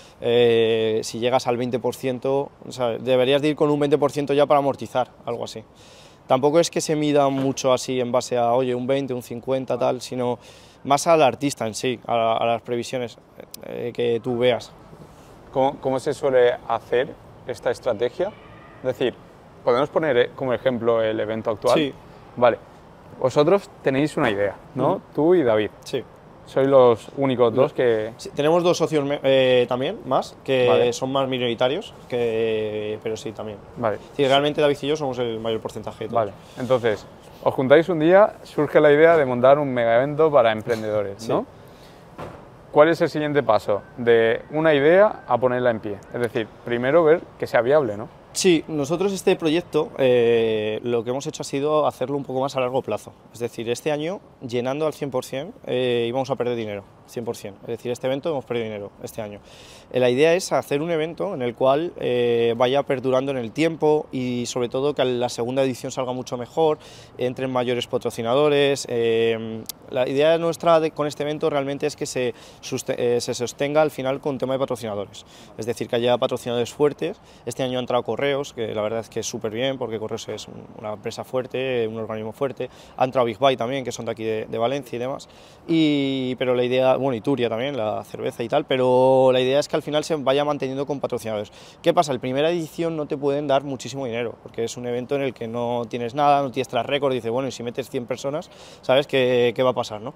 llegas al 20%, o sea, deberías de ir con un 20% ya para amortizar, algo así. Tampoco es que se mida mucho así en base a, oye, un 20, un 50, tal, sino más al artista en sí, a las previsiones que tú veas. ¿Cómo se suele hacer esta estrategia? Es decir, podemos poner como ejemplo el evento actual. Sí. Vale. Vosotros tenéis una idea, ¿no? Tú y David. Sí. Sois los únicos dos que... Sí, tenemos 2 socios también, más, que son más minoritarios, pero sí, también. Vale. Sí, realmente David y yo somos el mayor porcentaje de todos. Vale, entonces, os juntáis un día, surge la idea de montar un mega evento para emprendedores, ¿no? Sí. ¿Cuál es el siguiente paso? De una idea a ponerla en pie. Es decir, primero ver que sea viable, ¿no? Sí, nosotros este proyecto lo que hemos hecho ha sido hacerlo un poco más a largo plazo. Es decir, este año, llenando al 100%, íbamos a perder dinero, 100%. Es decir, este evento hemos perdido dinero este año. La idea es hacer un evento en el cual vaya perdurando en el tiempo y sobre todo que la segunda edición salga mucho mejor, entren mayores patrocinadores. La idea nuestra con este evento realmente es que se sostenga al final con tema de patrocinadores. Es decir, que haya patrocinadores fuertes. Este año ha entrado Correos, que la verdad es que es súper bien, porque Correos es una empresa fuerte, un organismo fuerte. Ha entrado Big Buy también, que son de aquí de Valencia y demás. Pero la idea, bueno, y Turia también, la cerveza y tal, pero la idea es que al final se vaya manteniendo con patrocinadores. ¿Qué pasa? En primera edición no te pueden dar muchísimo dinero, porque es un evento en el que no tienes nada, no tienes track record, dices, bueno, y si metes 100 personas, ¿sabes qué va a pasar, no?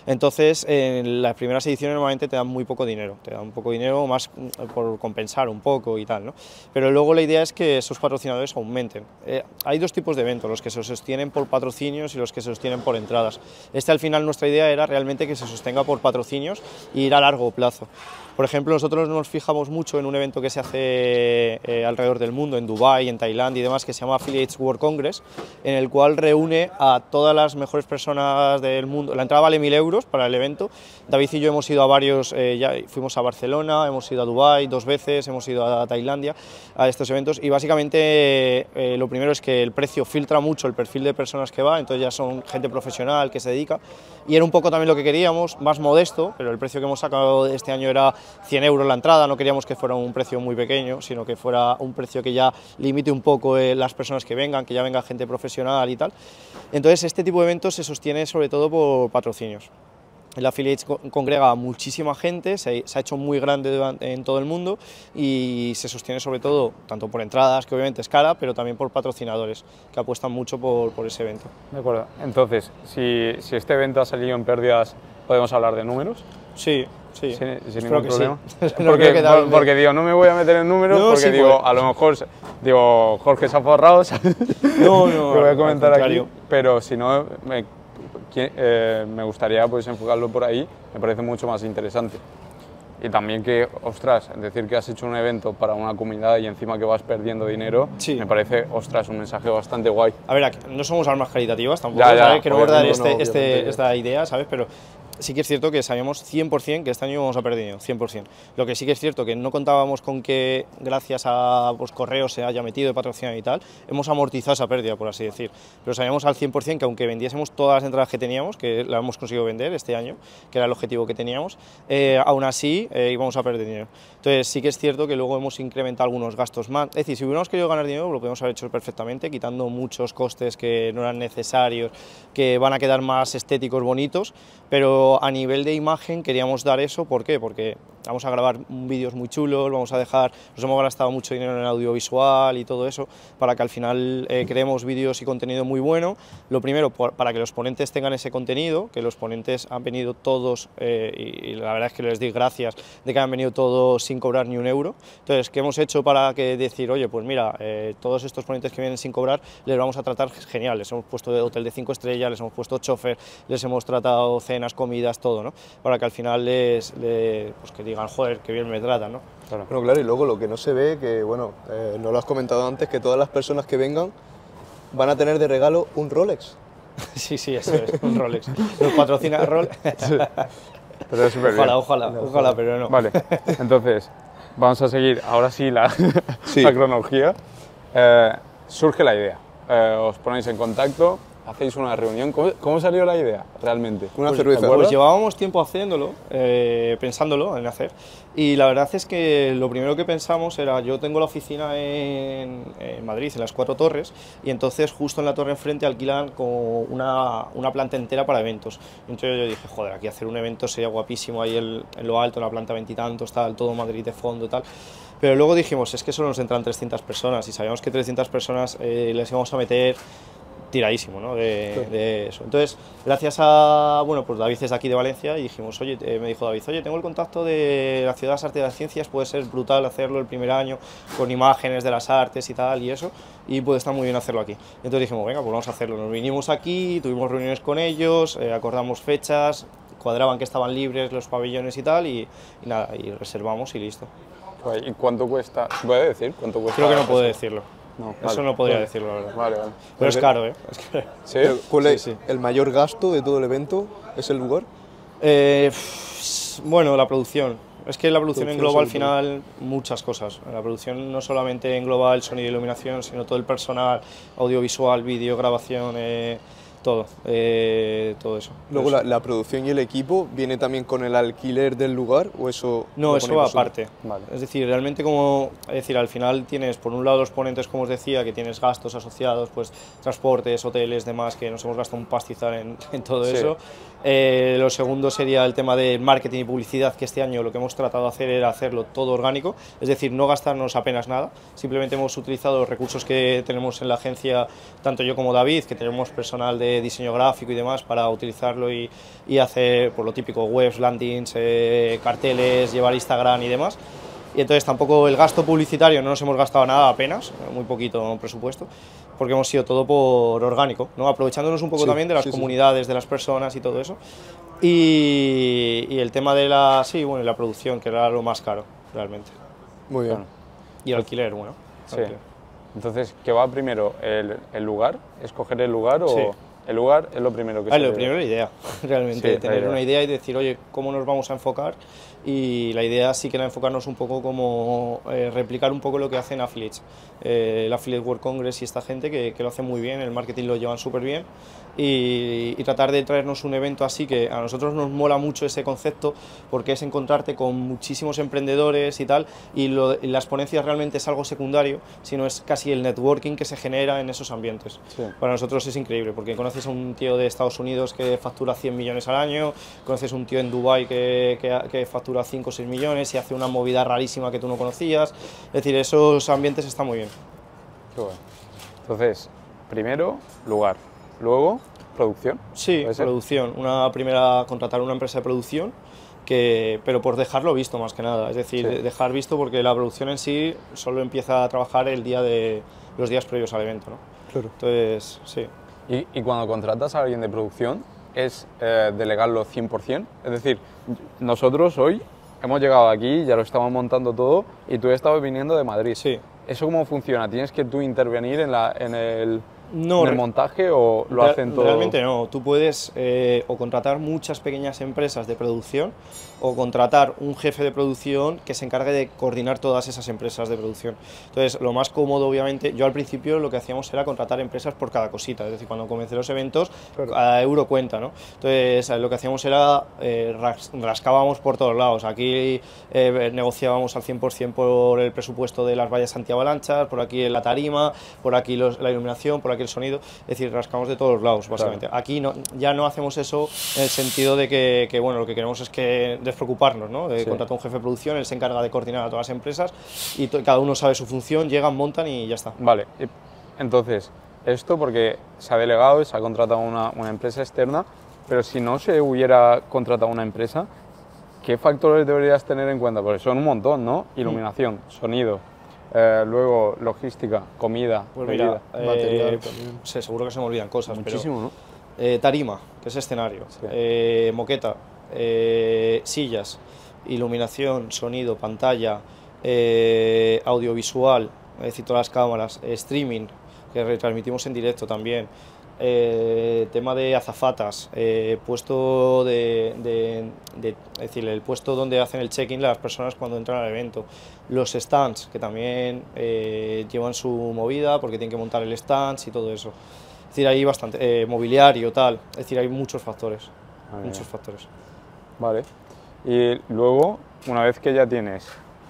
Entonces, en las primeras ediciones normalmente te dan muy poco dinero, te dan un poco dinero más por compensar un poco y tal, ¿no? Pero luego la idea es que esos patrocinadores aumenten. Hay dos tipos de eventos, los que se sostienen por patrocinios y los que se sostienen por entradas. Al final nuestra idea era realmente que se sostenga por patrocinios y ir a largo plazo. Por ejemplo, nosotros nos fijamos mucho en un evento que se hace alrededor del mundo, en Dubái, en Tailandia y demás, que se llama Affiliates World Congress, en el cual reúne a todas las mejores personas del mundo. La entrada vale 1.000 euros para el evento. David y yo hemos ido a varios, ya fuimos a Barcelona, hemos ido a Dubái 2 veces, hemos ido a Tailandia, a estos eventos, y básicamente lo primero es que el precio filtra mucho el perfil de personas que va, entonces ya son gente profesional que se dedica, y era un poco también lo que queríamos, más modesto, pero el precio que hemos sacado este año era 100 euros la entrada, no queríamos que fuera un precio muy pequeño, sino que fuera un precio que ya limite un poco las personas que vengan, que ya venga gente profesional y tal. Entonces este tipo de eventos se sostiene sobre todo por patrocinios. El Affiliates congrega a muchísima gente, se ha hecho muy grande en todo el mundo y se sostiene sobre todo tanto por entradas, que obviamente es cara, pero también por patrocinadores que apuestan mucho por ese evento. De acuerdo. Entonces, si este evento ha salido en pérdidas, ¿podemos hablar de números? Sí. Sí, sin ningún problema. Sí. Porque digo, no me voy a meter en números, porque sí, digo, a lo mejor, digo, Jorge se ha forrado, no, lo voy a comentar aquí, pero si no, me gustaría pues enfocarlo por ahí, me parece mucho más interesante. Y también que, ostras, decir que has hecho un evento para una comunidad y encima que vas perdiendo dinero, sí, me parece, ostras, un mensaje bastante guay. A ver, no somos armas caritativas tampoco, ¿sabes? Queremos dar esta idea, ¿sabes? Pero sí que es cierto que sabíamos 100% que este año íbamos a perder dinero, 100%. Lo que sí que es cierto que no contábamos con que gracias a correos se haya metido de patrocinio y tal, hemos amortizado esa pérdida, por así decir. Pero sabíamos al 100% que aunque vendiésemos todas las entradas que teníamos, que las hemos conseguido vender este año, que era el objetivo que teníamos, aún así íbamos a perder dinero. Entonces sí que es cierto que luego hemos incrementado algunos gastos más. Es decir, si hubiéramos querido ganar dinero lo podemos haber hecho perfectamente, quitando muchos costes que no eran necesarios, que van a quedar más estéticos, bonitos, pero a nivel de imagen queríamos dar eso. ¿Por qué? Porque vamos a grabar vídeos muy chulos, nos hemos gastado mucho dinero en el audiovisual y todo eso, para que al final creemos vídeos y contenido muy bueno. Lo primero, para que los ponentes tengan ese contenido, que los ponentes han venido todos, y la verdad es que les doy gracias de que han venido todos sin cobrar ni un euro. Entonces, ¿qué hemos hecho para decir, oye, pues mira, todos estos ponentes que vienen sin cobrar, les vamos a tratar genial? Les hemos puesto hotel de 5 estrellas, les hemos puesto chofer, les hemos tratado cenas, comidas, todo, ¿no? Para que al final pues que digan, joder, qué bien me tratan, ¿no? Claro. Bueno, claro, y luego lo que no se ve, que bueno, no lo has comentado antes, que todas las personas que vengan van a tener de regalo un Rolex. Sí, eso es, un Rolex. Nos patrocina Rolex. Sí. Pero es súper bien. Ojalá, pero no. Vale, entonces, vamos a seguir ahora sí la cronología. Surge la idea, os ponéis en contacto, hacéis una reunión. ¿Cómo salió la idea realmente? Una cerveza. Pues llevábamos tiempo haciéndolo, pensándolo en hacer, y la verdad es que lo primero que pensamos era, yo tengo la oficina en Madrid, en las 4 Torres, y entonces justo en la torre enfrente alquilan como una planta entera para eventos. Entonces yo dije, joder, aquí hacer un evento sería guapísimo, ahí en lo alto, en la planta 20 y tantos, tal, todo Madrid de fondo, tal. Pero luego dijimos, es que solo nos entran 300 personas, y sabíamos que 300 personas les íbamos a meter tiradísimo, ¿no? de eso. Entonces, gracias a, bueno, pues David es de aquí de Valencia, y dijimos, oye, me dijo David, oye, tengo el contacto de la Ciudad de las Artes y las Ciencias, puede ser brutal hacerlo el primer año, con imágenes de las artes y tal, y eso, y puede estar muy bien hacerlo aquí. Entonces dijimos, venga, pues vamos a hacerlo. Nos vinimos aquí, tuvimos reuniones con ellos, acordamos fechas, cuadraban que estaban libres los pabellones y tal, y nada, y reservamos y listo. ¿Y cuánto cuesta? ¿Se puede decir cuánto cuesta? Creo que no puedo decirlo. No, eso no podría decirlo, la verdad. Vale. Pero es caro, ¿eh? ¿Sí? ¿Cuál es el mayor gasto de todo el evento? ¿Es el lugar? Bueno, la producción. Es que la producción engloba al final muchas cosas. La producción no solamente engloba el sonido y iluminación, sino todo el personal, audiovisual, vídeo, grabación, todo eso. Luego la producción y el equipo, ¿viene también con el alquiler del lugar o eso? No, eso va aparte. Vale. Es decir, realmente al final tienes por un lado los ponentes, como os decía, que tienes gastos asociados, pues transportes, hoteles, demás, que nos hemos gastado un pastizal en todo eso. Lo segundo sería el tema de marketing y publicidad, que este año lo que hemos tratado de hacer era hacerlo todo orgánico, es decir, no gastarnos apenas nada, simplemente hemos utilizado los recursos que tenemos en la agencia, tanto yo como David, que tenemos personal de diseño gráfico y demás, para utilizarlo y hacer por lo típico, webs, landings, carteles, llevar Instagram y demás. Y entonces tampoco el gasto publicitario no nos hemos gastado nada apenas, muy poquito presupuesto, porque hemos sido todo por orgánico, ¿no? Aprovechándonos un poco también de las comunidades, de las personas y todo eso. Y el tema de la producción, que era lo más caro, realmente. Muy bien. Claro. Y el alquiler, bueno. Sí. Entonces, ¿qué va primero? ¿El lugar? ¿Escoger el lugar o...? Sí. El lugar es lo primero que se Lo primero la idea, realmente, Sí, tener una idea y decir, oye, ¿cómo nos vamos a enfocar? Y la idea sí que era enfocarnos un poco como replicar un poco lo que hacen affiliates, el Affiliate World Congress y esta gente que lo hace muy bien, el marketing lo llevan súper bien y tratar de traernos un evento así que a nosotros nos mola mucho ese concepto porque es encontrarte con muchísimos emprendedores y tal y las ponencias realmente es algo secundario, sino es casi el networking que se genera en esos ambientes. Sí. Para nosotros es increíble porque conoces a un tío de Estados Unidos que factura 100 millones al año, conoces a un tío en Dubái que factura 5 o 6 millones y hace una movida rarísima que tú no conocías, es decir, esos ambientes están muy bien. Qué bueno. Entonces, primero, lugar. Luego, producción. Sí, ¿Puede ser? producción. Contratar una empresa de producción, pero por dejarlo visto más que nada. Es decir, Sí. dejar visto porque la producción en sí solo empieza a trabajar los días previos al evento, ¿no? Claro. Entonces, sí. Y cuando contratas a alguien de producción, ¿es delegarlo 100%? Es decir, nosotros hoy hemos llegado aquí, ya lo estamos montando todo, y tú estabas viniendo de Madrid. Sí. ¿Eso cómo funciona? ¿Tienes que tú intervenir en el No, en el montaje o lo hacen todo? Realmente no, tú puedes o contratar muchas pequeñas empresas de producción o contratar un jefe de producción que se encargue de coordinar todas esas empresas de producción. Entonces, lo más cómodo, obviamente, yo al principio lo que hacíamos era contratar empresas por cada cosita, es decir, cuando comencé los eventos, Claro. cada euro cuenta, ¿no? Entonces, lo que hacíamos era rascábamos por todos lados. Aquí negociábamos al 100% por el presupuesto de las vallas antiavalanchas, por aquí la tarima, por aquí la iluminación, por aquí el sonido, es decir, rascamos de todos lados, básicamente. Claro. Aquí no, ya no hacemos eso en el sentido de que bueno, lo que queremos es que despreocuparnos, ¿no? De Sí. contratar a un jefe de producción, él se encarga de coordinar a todas las empresas y cada uno sabe su función, llegan, montan y ya está. Vale, entonces, esto porque se ha delegado y se ha contratado una empresa externa, pero si no se hubiera contratado una empresa, ¿qué factores deberías tener en cuenta? Porque son un montón, ¿no? Iluminación, sonido, luego logística, comida, Pues bebida. mira, material también. sí, seguro que se me olvidan cosas, Muchísimo, ¿no? pero tarima, que es escenario, Sí. moqueta, sillas, iluminación, sonido, pantalla, audiovisual, es decir, todas las cámaras, streaming, que retransmitimos en directo también, tema de azafatas, puesto es decir, el puesto donde hacen el check-in las personas cuando entran al evento, los stands, que también llevan su movida porque tienen que montar el stands y todo eso. Es decir, hay bastante, mobiliario, tal, es decir, hay muchos factores, bien. muchos factores. Vale. Y luego, una vez que ya tienes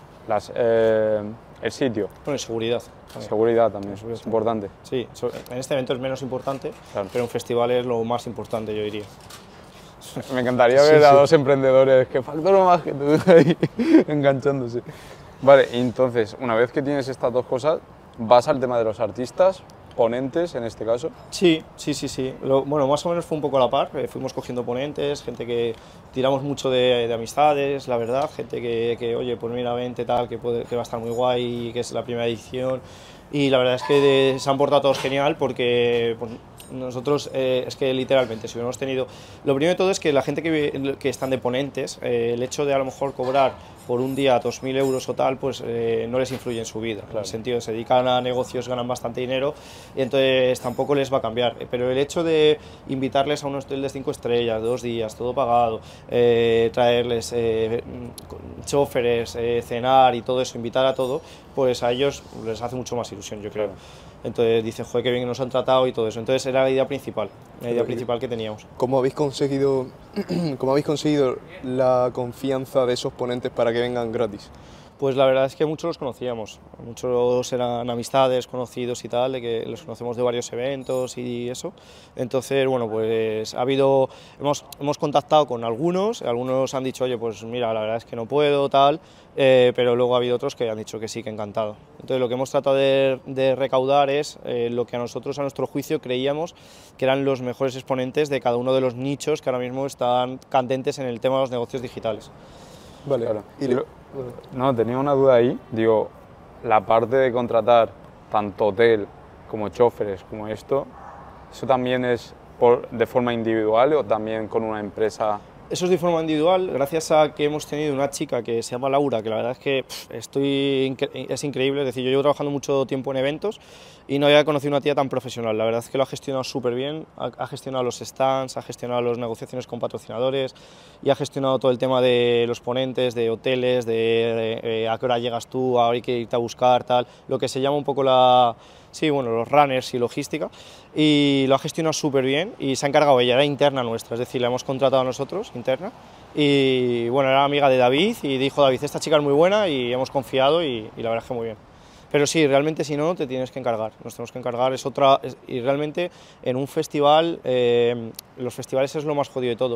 el sitio, Bueno, y seguridad. también. seguridad también, Seguridad es importante. Sí, en este evento es menos importante, Claro. pero en festival es lo más importante, yo diría. Me encantaría ver a dos emprendedores que facturan más que tú ahí enganchándose. Vale, y entonces, una vez que tienes estas dos cosas, vas al tema de los artistas, ponentes en este caso. Sí. Bueno, más o menos fue un poco a la par. Fuimos cogiendo ponentes, gente que tiramos mucho de amistades, la verdad. Gente que oye, pues mira, vente, tal, que va a estar muy guay, que es la primera edición. Y la verdad es que se han portado todos genial porque pues, nosotros, es que literalmente, si hubiéramos tenido... Lo primero de todo es que la gente que están de ponentes, el hecho de a lo mejor cobrar por un día 2.000 euros o tal, pues no les influye en su vida. En el sentido, se dedican a negocios, ganan bastante dinero y entonces tampoco les va a cambiar. Pero el hecho de invitarles a un hotel de 5 estrellas, 2 días, todo pagado, traerles choferes, cenar y todo eso, invitar a todo, pues a ellos les hace mucho más ilusión, yo creo. Entonces dicen, joder, qué bien que nos han tratado y todo eso. Entonces era la idea principal que teníamos. ¿Cómo habéis conseguido la confianza de esos ponentes para que vengan gratis? Pues la verdad es que muchos los conocíamos, muchos eran amistades, conocidos y tal, de que los conocemos de varios eventos y eso. Entonces, bueno, pues hemos contactado con algunos han dicho, oye, pues mira, la verdad es que no puedo, tal, pero luego ha habido otros que han dicho que sí, que encantado. Entonces lo que hemos tratado de recaudar es lo que a nosotros, a nuestro juicio, creíamos que eran los mejores exponentes de cada uno de los nichos que ahora mismo están candentes en el tema de los negocios digitales. Vale. Claro. No, tenía una duda ahí, digo, la parte de contratar tanto hotel como choferes como esto, ¿eso también es de forma individual o también con una empresa? Eso es de forma individual, gracias a que hemos tenido una chica que se llama Laura, que la verdad es que es increíble, es decir, yo llevo trabajando mucho tiempo en eventos y no había conocido una tía tan profesional, la verdad es que lo ha gestionado súper bien, ha gestionado los stands, ha gestionado las negociaciones con patrocinadores y ha gestionado todo el tema de los ponentes, de hoteles, de a qué hora llegas tú, ahora hay que irte a buscar, tal, lo que se llama un poco los runners y logística, y lo ha gestionado súper bien y se ha encargado ella, era interna nuestra, es decir, la hemos contratado a nosotros, interna, y bueno, era amiga de David y dijo David, esta chica es muy buena y hemos confiado y la verdad es que muy bien. Pero sí, realmente si no, te tienes que encargar, nos tenemos que encargar, y realmente en un festival, los festivales es lo más jodido de todo,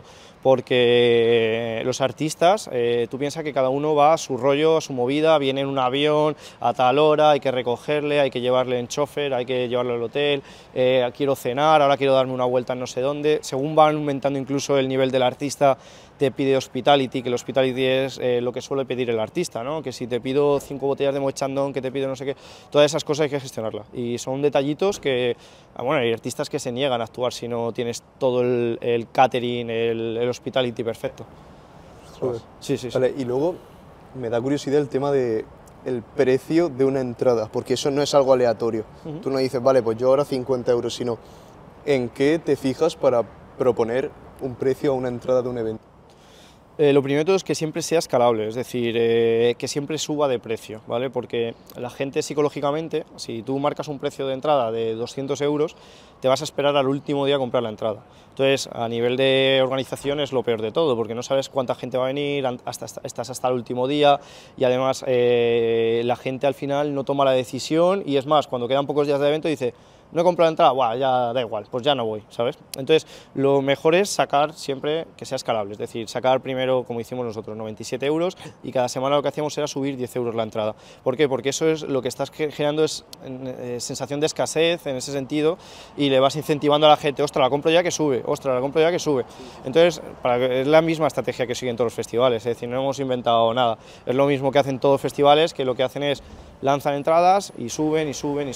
porque los artistas, tú piensas que cada uno va a su rollo, a su movida, viene en un avión a tal hora, hay que recogerle, hay que llevarle en chofer, hay que llevarlo al hotel, quiero cenar, ahora quiero darme una vuelta en no sé dónde, según van aumentando incluso el nivel del artista, te pide hospitality, que el hospitality es lo que suele pedir el artista, ¿no? Que si te pido 5 botellas de Moet Chandon, que te pido no sé qué, todas esas cosas hay que gestionarlas. Y son detallitos que, bueno, hay artistas que se niegan a actuar si no tienes todo el catering, el hospitality perfecto. Joder. Sí. Vale, y luego me da curiosidad el tema de el precio de una entrada, porque eso no es algo aleatorio. Tú no dices, vale, pues yo ahora 50 euros, sino en qué te fijas para proponer un precio a una entrada de un evento. Lo primero de todo es que siempre sea escalable, es decir, que siempre suba de precio, ¿vale? Porque la gente psicológicamente, si tú marcas un precio de entrada de 200 euros, te vas a esperar al último día a comprar la entrada. Entonces, a nivel de organización es lo peor de todo, porque no sabes cuánta gente va a venir, estás hasta el último día y además la gente al final no toma la decisión y es más, cuando quedan pocos días de evento dice, no he comprado la entrada, buah, ya da igual, pues ya no voy, ¿sabes? Entonces, lo mejor es sacar siempre que sea escalable, es decir, sacar primero, como hicimos nosotros, 97 euros y cada semana lo que hacíamos era subir 10 euros la entrada. ¿Por qué? Porque eso es lo que estás generando es sensación de escasez en ese sentido y le vas incentivando a la gente, ostras, la compro ya que sube, ostras, la compro ya que sube. Entonces, es la misma estrategia que siguen todos los festivales, es decir, no hemos inventado nada, es lo mismo que hacen todos los festivales, que lo que hacen es lanzan entradas y suben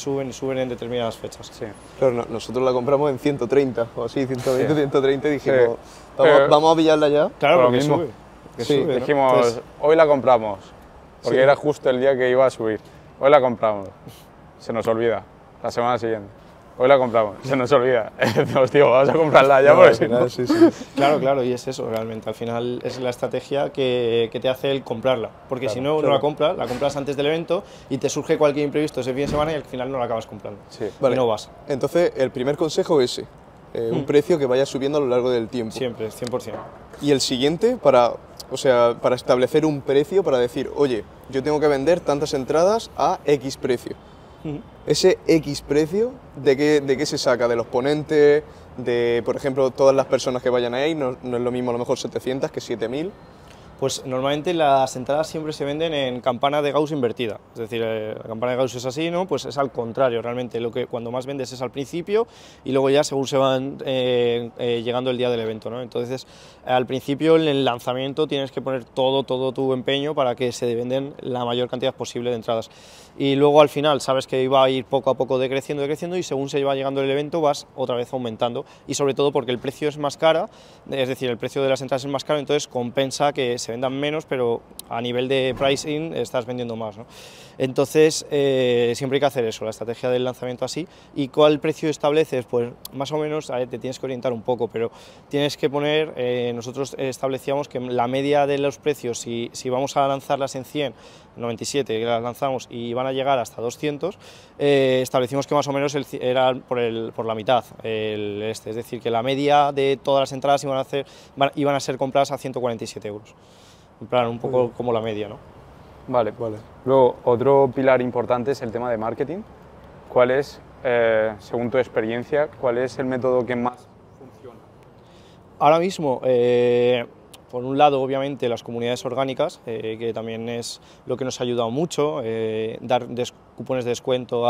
en determinadas fechas. Sí. Claro, nosotros la compramos en 130 o así, 120, Sí. 130 y dijimos, Sí. vamos a pillarla ya. Claro, Por lo porque mismo. sube. Que Sí, sube, ¿no? Dijimos, Entonces, hoy la compramos, porque Sí. era justo el día que iba a subir. Hoy la compramos, se nos olvida, la semana siguiente. Hoy la compramos, se nos olvida. Decimos, tío, vamos a comprarla ya, No, porque al si no... final, sí. claro, y es eso realmente. Al final es la estrategia que te hace el comprarla. Porque si no, claro. no la compras antes del evento y te surge cualquier imprevisto ese fin de semana y al final no la acabas comprando. Sí. Vale. Y no vas. Entonces, el primer consejo es ese, un precio que vaya subiendo a lo largo del tiempo. Siempre, 100%. Y el siguiente, para establecer un precio, para decir, oye, yo tengo que vender tantas entradas a X precio. Ese X precio, ¿de qué se saca? ¿De los ponentes? De, por ejemplo, todas las personas que vayan ahí, no es lo mismo a lo mejor 700 que 7000. Pues normalmente las entradas siempre se venden en campana de Gauss invertida, es decir, la campana de Gauss es así, ¿no? Pues es al contrario, realmente lo que cuando más vendes es al principio y luego ya según se van llegando el día del evento, ¿no? Entonces, al principio en el lanzamiento tienes que poner todo tu empeño para que se venden la mayor cantidad posible de entradas y luego al final sabes que iba a ir poco a poco decreciendo y según se va llegando el evento vas otra vez aumentando y sobre todo porque el precio es más caro, es decir, el precio de las entradas es más caro, entonces compensa que se vendan menos, pero a nivel de pricing estás vendiendo más, ¿no? Entonces, siempre hay que hacer eso, la estrategia del lanzamiento así. ¿Y cuál precio estableces? Pues más o menos, a ver, te tienes que orientar un poco, pero tienes que poner, nosotros establecíamos que la media de los precios, si vamos a lanzarlas en 100, 97, que las lanzamos y van a llegar hasta 200, establecimos que más o menos era por la mitad, es decir, que la media de todas las entradas iban a ser compradas a 147 euros. En plan, un poco como la media, ¿no? Vale. Vale. Luego, otro pilar importante es el tema de marketing. ¿Cuál es, según tu experiencia, cuál es el método que más funciona? Ahora mismo, por un lado, obviamente, las comunidades orgánicas, que también es lo que nos ha ayudado mucho, dar cupones de descuento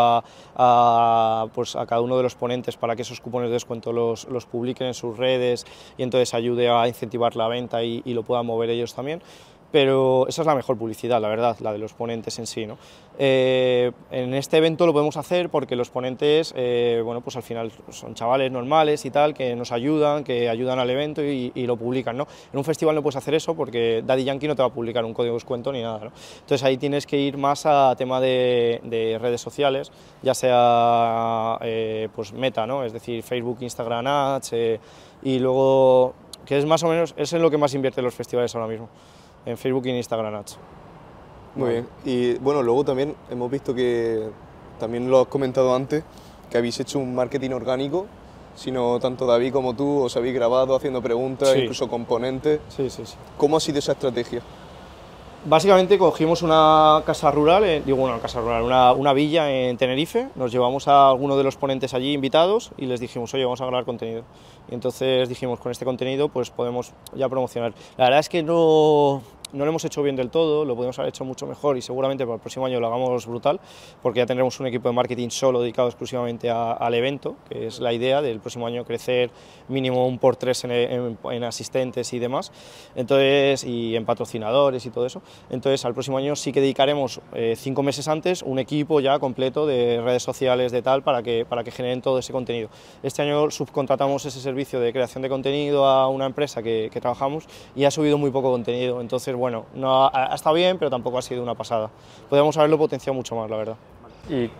pues a cada uno de los ponentes para que esos cupones de descuento los publiquen en sus redes y entonces ayude a incentivar la venta y lo puedan mover ellos también. Pero esa es la mejor publicidad, la verdad, la de los ponentes en sí, ¿no? En este evento lo podemos hacer porque los ponentes, bueno, pues al final son chavales normales y tal, que nos ayudan, que ayudan al evento y lo publican, ¿no? En un festival no puedes hacer eso porque Daddy Yankee no te va a publicar un código de descuento ni nada, ¿no? Entonces ahí tienes que ir más a tema de redes sociales, ya sea pues Meta, ¿no? Es decir, Facebook, Instagram Ads, y luego, que es más o menos, es en lo que más invierten los festivales ahora mismo, en Facebook y en Instagram Ads. Muy bien. Y bueno, luego también hemos visto que, también lo has comentado antes, que habéis hecho un marketing orgánico, sino tanto David como tú os habéis grabado haciendo preguntas, Sí. incluso componentes. Sí. ¿Cómo ha sido esa estrategia? Básicamente cogimos una casa rural, una villa en Tenerife, nos llevamos a algunos de los ponentes allí invitados y les dijimos, oye, vamos a grabar contenido. Y entonces dijimos, con este contenido pues podemos ya promocionar. La verdad es que no lo hemos hecho bien del todo, lo podemos haber hecho mucho mejor y seguramente para el próximo año lo hagamos brutal, porque ya tendremos un equipo de marketing solo dedicado exclusivamente al evento, que es la idea del próximo año, crecer mínimo un por tres en asistentes y demás, entonces, y en patrocinadores y todo eso. Entonces al próximo año sí que dedicaremos 5 meses antes un equipo ya completo de redes sociales de tal para que generen todo ese contenido. Este año subcontratamos ese servicio de creación de contenido a una empresa que trabajamos y ha subido muy poco contenido, entonces bueno, no ha estado bien, pero tampoco ha sido una pasada. Podríamos haberlo potenciado mucho más, la verdad. ¿Y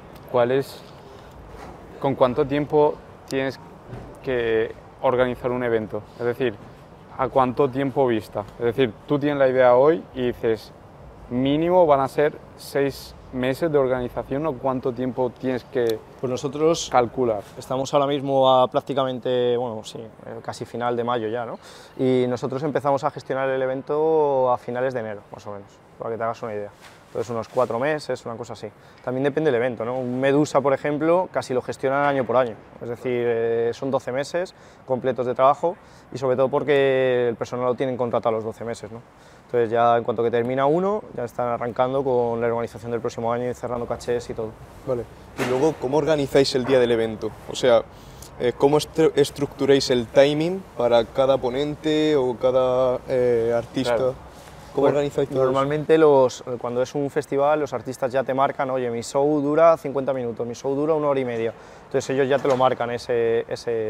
con cuánto tiempo tienes que organizar un evento? Es decir, ¿a cuánto tiempo vista? Es decir, tú tienes la idea hoy y dices, mínimo van a ser 6 meses de organización, o cuánto tiempo tienes que Pues nosotros calcular. estamos ahora mismo a prácticamente, bueno, sí, casi final de mayo ya, ¿no? Y nosotros empezamos a gestionar el evento a finales de enero, más o menos, para que te hagas una idea. Entonces unos 4 meses, una cosa así. También depende del evento, ¿no? Un Medusa, por ejemplo, casi lo gestionan año por año. Es decir, son 12 meses completos de trabajo y sobre todo porque el personal lo tienen contratado a los 12 meses, ¿no? Entonces ya en cuanto que termina uno, ya están arrancando con la organización del próximo año y cerrando cachés y todo. Vale. Y luego, ¿cómo organizáis el día del evento? O sea, ¿cómo estructuráis el timing para cada ponente o cada artista? Claro. ¿Cómo organizáis todo eso? Normalmente cuando es un festival los artistas ya te marcan, oye, mi show dura 50 minutos, mi show dura 1 hora y media. Entonces ellos ya te lo marcan ese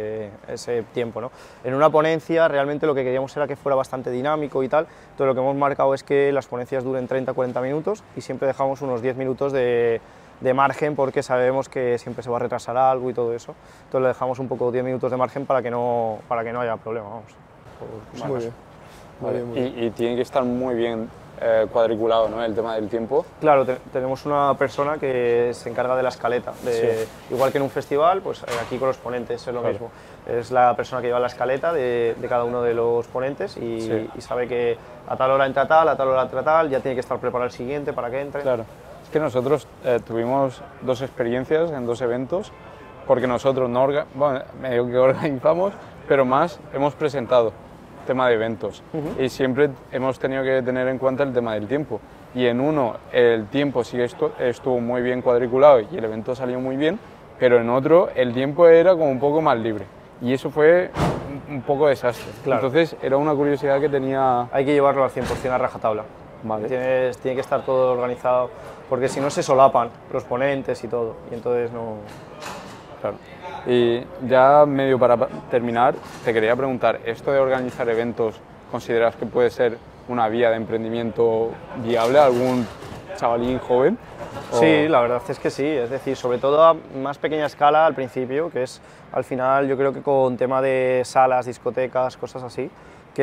tiempo, ¿no? En una ponencia realmente lo que queríamos era que fuera bastante dinámico y tal, entonces lo que hemos marcado es que las ponencias duren 30-40 minutos y siempre dejamos unos 10 minutos de margen porque sabemos que siempre se va a retrasar algo y todo eso. Entonces le dejamos un poco 10 minutos de margen para que no haya problema, vamos. Muy bien. Vale. Muy bien. Y tiene que estar muy bien cuadriculado, ¿no?, el tema del tiempo. Claro, tenemos una persona que se encarga de la escaleta, igual que en un festival, pues aquí con los ponentes es lo Claro. mismo. Es la persona que lleva la escaleta de cada uno de los ponentes y sabe que a tal hora entra tal, a tal hora entra tal, ya tiene que estar preparado el siguiente para que entre. Claro. Es que nosotros tuvimos 2 experiencias en 2 eventos, porque nosotros medio que organizamos, pero más hemos presentado tema de eventos. Y siempre hemos tenido que tener en cuenta el tema del tiempo. Y en uno el tiempo sí estuvo muy bien cuadriculado y el evento salió muy bien, pero en otro el tiempo era como un poco más libre. Y eso fue un poco desastre. Claro. Entonces era una curiosidad que tenía. Hay que llevarlo al 100% a rajatabla. Vale. Tiene que estar todo organizado, porque si no se solapan los ponentes y todo, y entonces no... Claro. Y ya medio para terminar, te quería preguntar, ¿esto de organizar eventos consideras que puede ser una vía de emprendimiento viable a algún chavalín joven? Sí, la verdad es que sí, es decir, sobre todo a más pequeña escala al principio, que es al final yo creo que con tema de salas, discotecas, cosas así,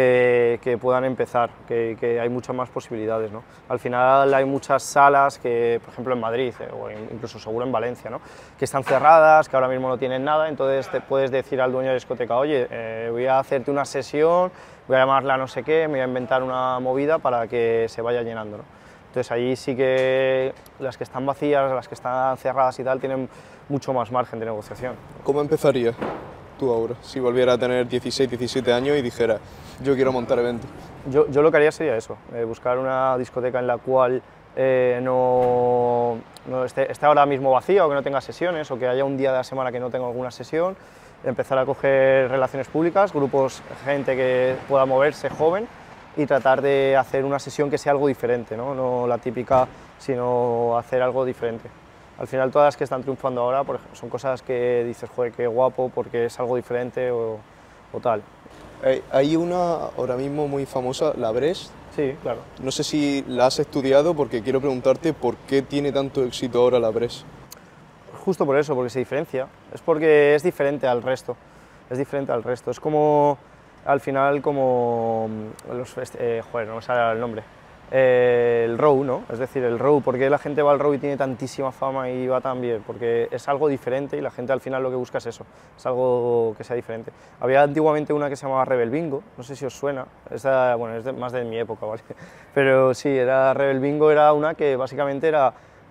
que puedan empezar, que hay muchas más posibilidades, ¿no? Al final hay muchas salas que, por ejemplo en Madrid, o incluso seguro en Valencia, ¿no?, que están cerradas, que ahora mismo no tienen nada, entonces te puedes decir al dueño de discoteca, oye, voy a hacerte una sesión, voy a llamarla no sé qué, me voy a inventar una movida para que se vaya llenando, ¿no? Entonces ahí sí que las que están vacías, las que están cerradas y tal, tienen mucho más margen de negociación. ¿Cómo empezarías tú ahora, si volviera a tener 16, 17 años y dijera, yo quiero montar eventos? Yo lo que haría sería eso, buscar una discoteca en la cual no esté ahora mismo vacía o que no tenga sesiones o que haya un día de la semana que no tenga alguna sesión, empezar a coger relaciones públicas, grupos, gente que pueda moverse joven y tratar de hacer una sesión que sea algo diferente, no la típica, sino hacer algo diferente. Al final todas las que están triunfando ahora por ejemplo, son cosas que dices, joder, qué guapo, porque es algo diferente o tal. Hay una ahora mismo muy famosa, la Brest. Sí, claro. No sé si la has estudiado porque quiero preguntarte por qué tiene tanto éxito ahora la Brest. Justo por eso, porque se diferencia. Es porque es diferente al resto. Es diferente al resto. Es como, al final, como los joder, no me sale el nombre. El Row, ¿no? Es decir, el Row. ¿Por qué la gente va al Row y tiene tantísima fama y va tan bien? Porque es algo diferente y la gente al final lo que busca es eso. Es algo que sea diferente. Había antiguamente una que se llamaba Rebel Bingo, no sé si os suena. Bueno, es más de mi época, ¿vale? Pero sí, era Rebel Bingo, era una que básicamente era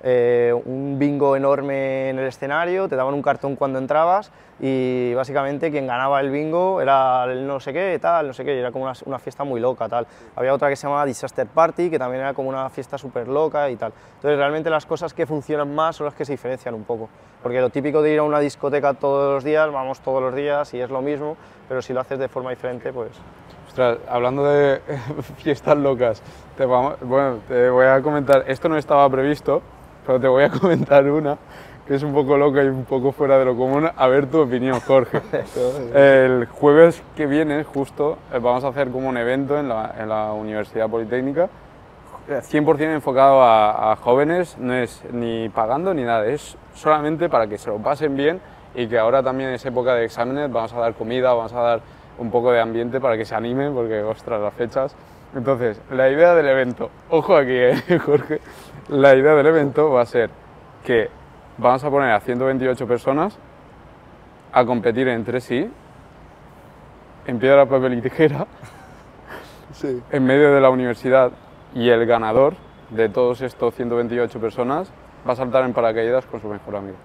un bingo enorme en el escenario, te daban un cartón cuando entrabas y básicamente quien ganaba el bingo era el no sé qué, tal, no sé qué, y era como una fiesta muy loca, tal. Había otra que se llamaba Disaster Party, que también era como una fiesta súper loca y tal. Entonces realmente las cosas que funcionan más son las que se diferencian un poco, porque lo típico de ir a una discoteca todos los días, vamos todos los días y es lo mismo, pero si lo haces de forma diferente, pues... Ostras, hablando de fiestas locas, te voy a comentar, esto no estaba previsto, pero te voy a comentar una que es un poco loca y un poco fuera de lo común, a ver tu opinión, Jorge. El jueves que viene, justo, vamos a hacer como un evento en la Universidad Politécnica, 100% enfocado a jóvenes, no es ni pagando ni nada, es solamente para que se lo pasen bien y que ahora también es época de exámenes, vamos a dar comida, vamos a dar un poco de ambiente para que se animen, porque, ostras, las fechas. Entonces, la idea del evento, ojo aquí, Jorge, la idea del evento va a ser que vamos a poner a 128 personas a competir entre sí en piedra, papel y tijera Sí. en medio de la universidad y el ganador de todos estos 128 personas va a saltar en paracaídas con su mejor amigo.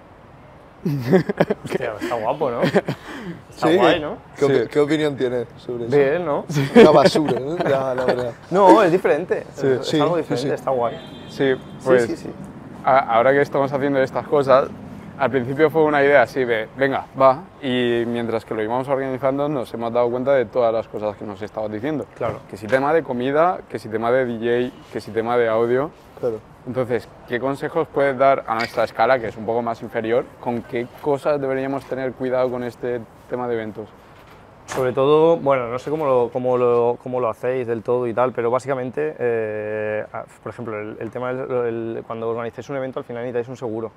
Hostia, está guapo, ¿no? Está Sí. guay, ¿no? ¿Qué opinión tienes sobre eso? Bien, ¿no? Una basura, ¿no? La verdad. No, es diferente, es Sí, algo sí, diferente, sí. está guay. Sí, pues Sí. ahora que estamos haciendo estas cosas, al principio fue una idea así de, venga, va, y mientras que lo íbamos organizando nos hemos dado cuenta de todas las cosas que nos estabas diciendo. Claro. Que si tema de comida, que si tema de DJ, que si tema de audio. Claro. Entonces, ¿qué consejos puedes dar a nuestra escala, que es un poco más inferior, con qué cosas deberíamos tener cuidado con este tema de eventos? Sobre todo, bueno, no sé cómo lo hacéis del todo y tal, pero básicamente, por ejemplo, el tema cuando organizáis un evento al final necesitáis un seguro.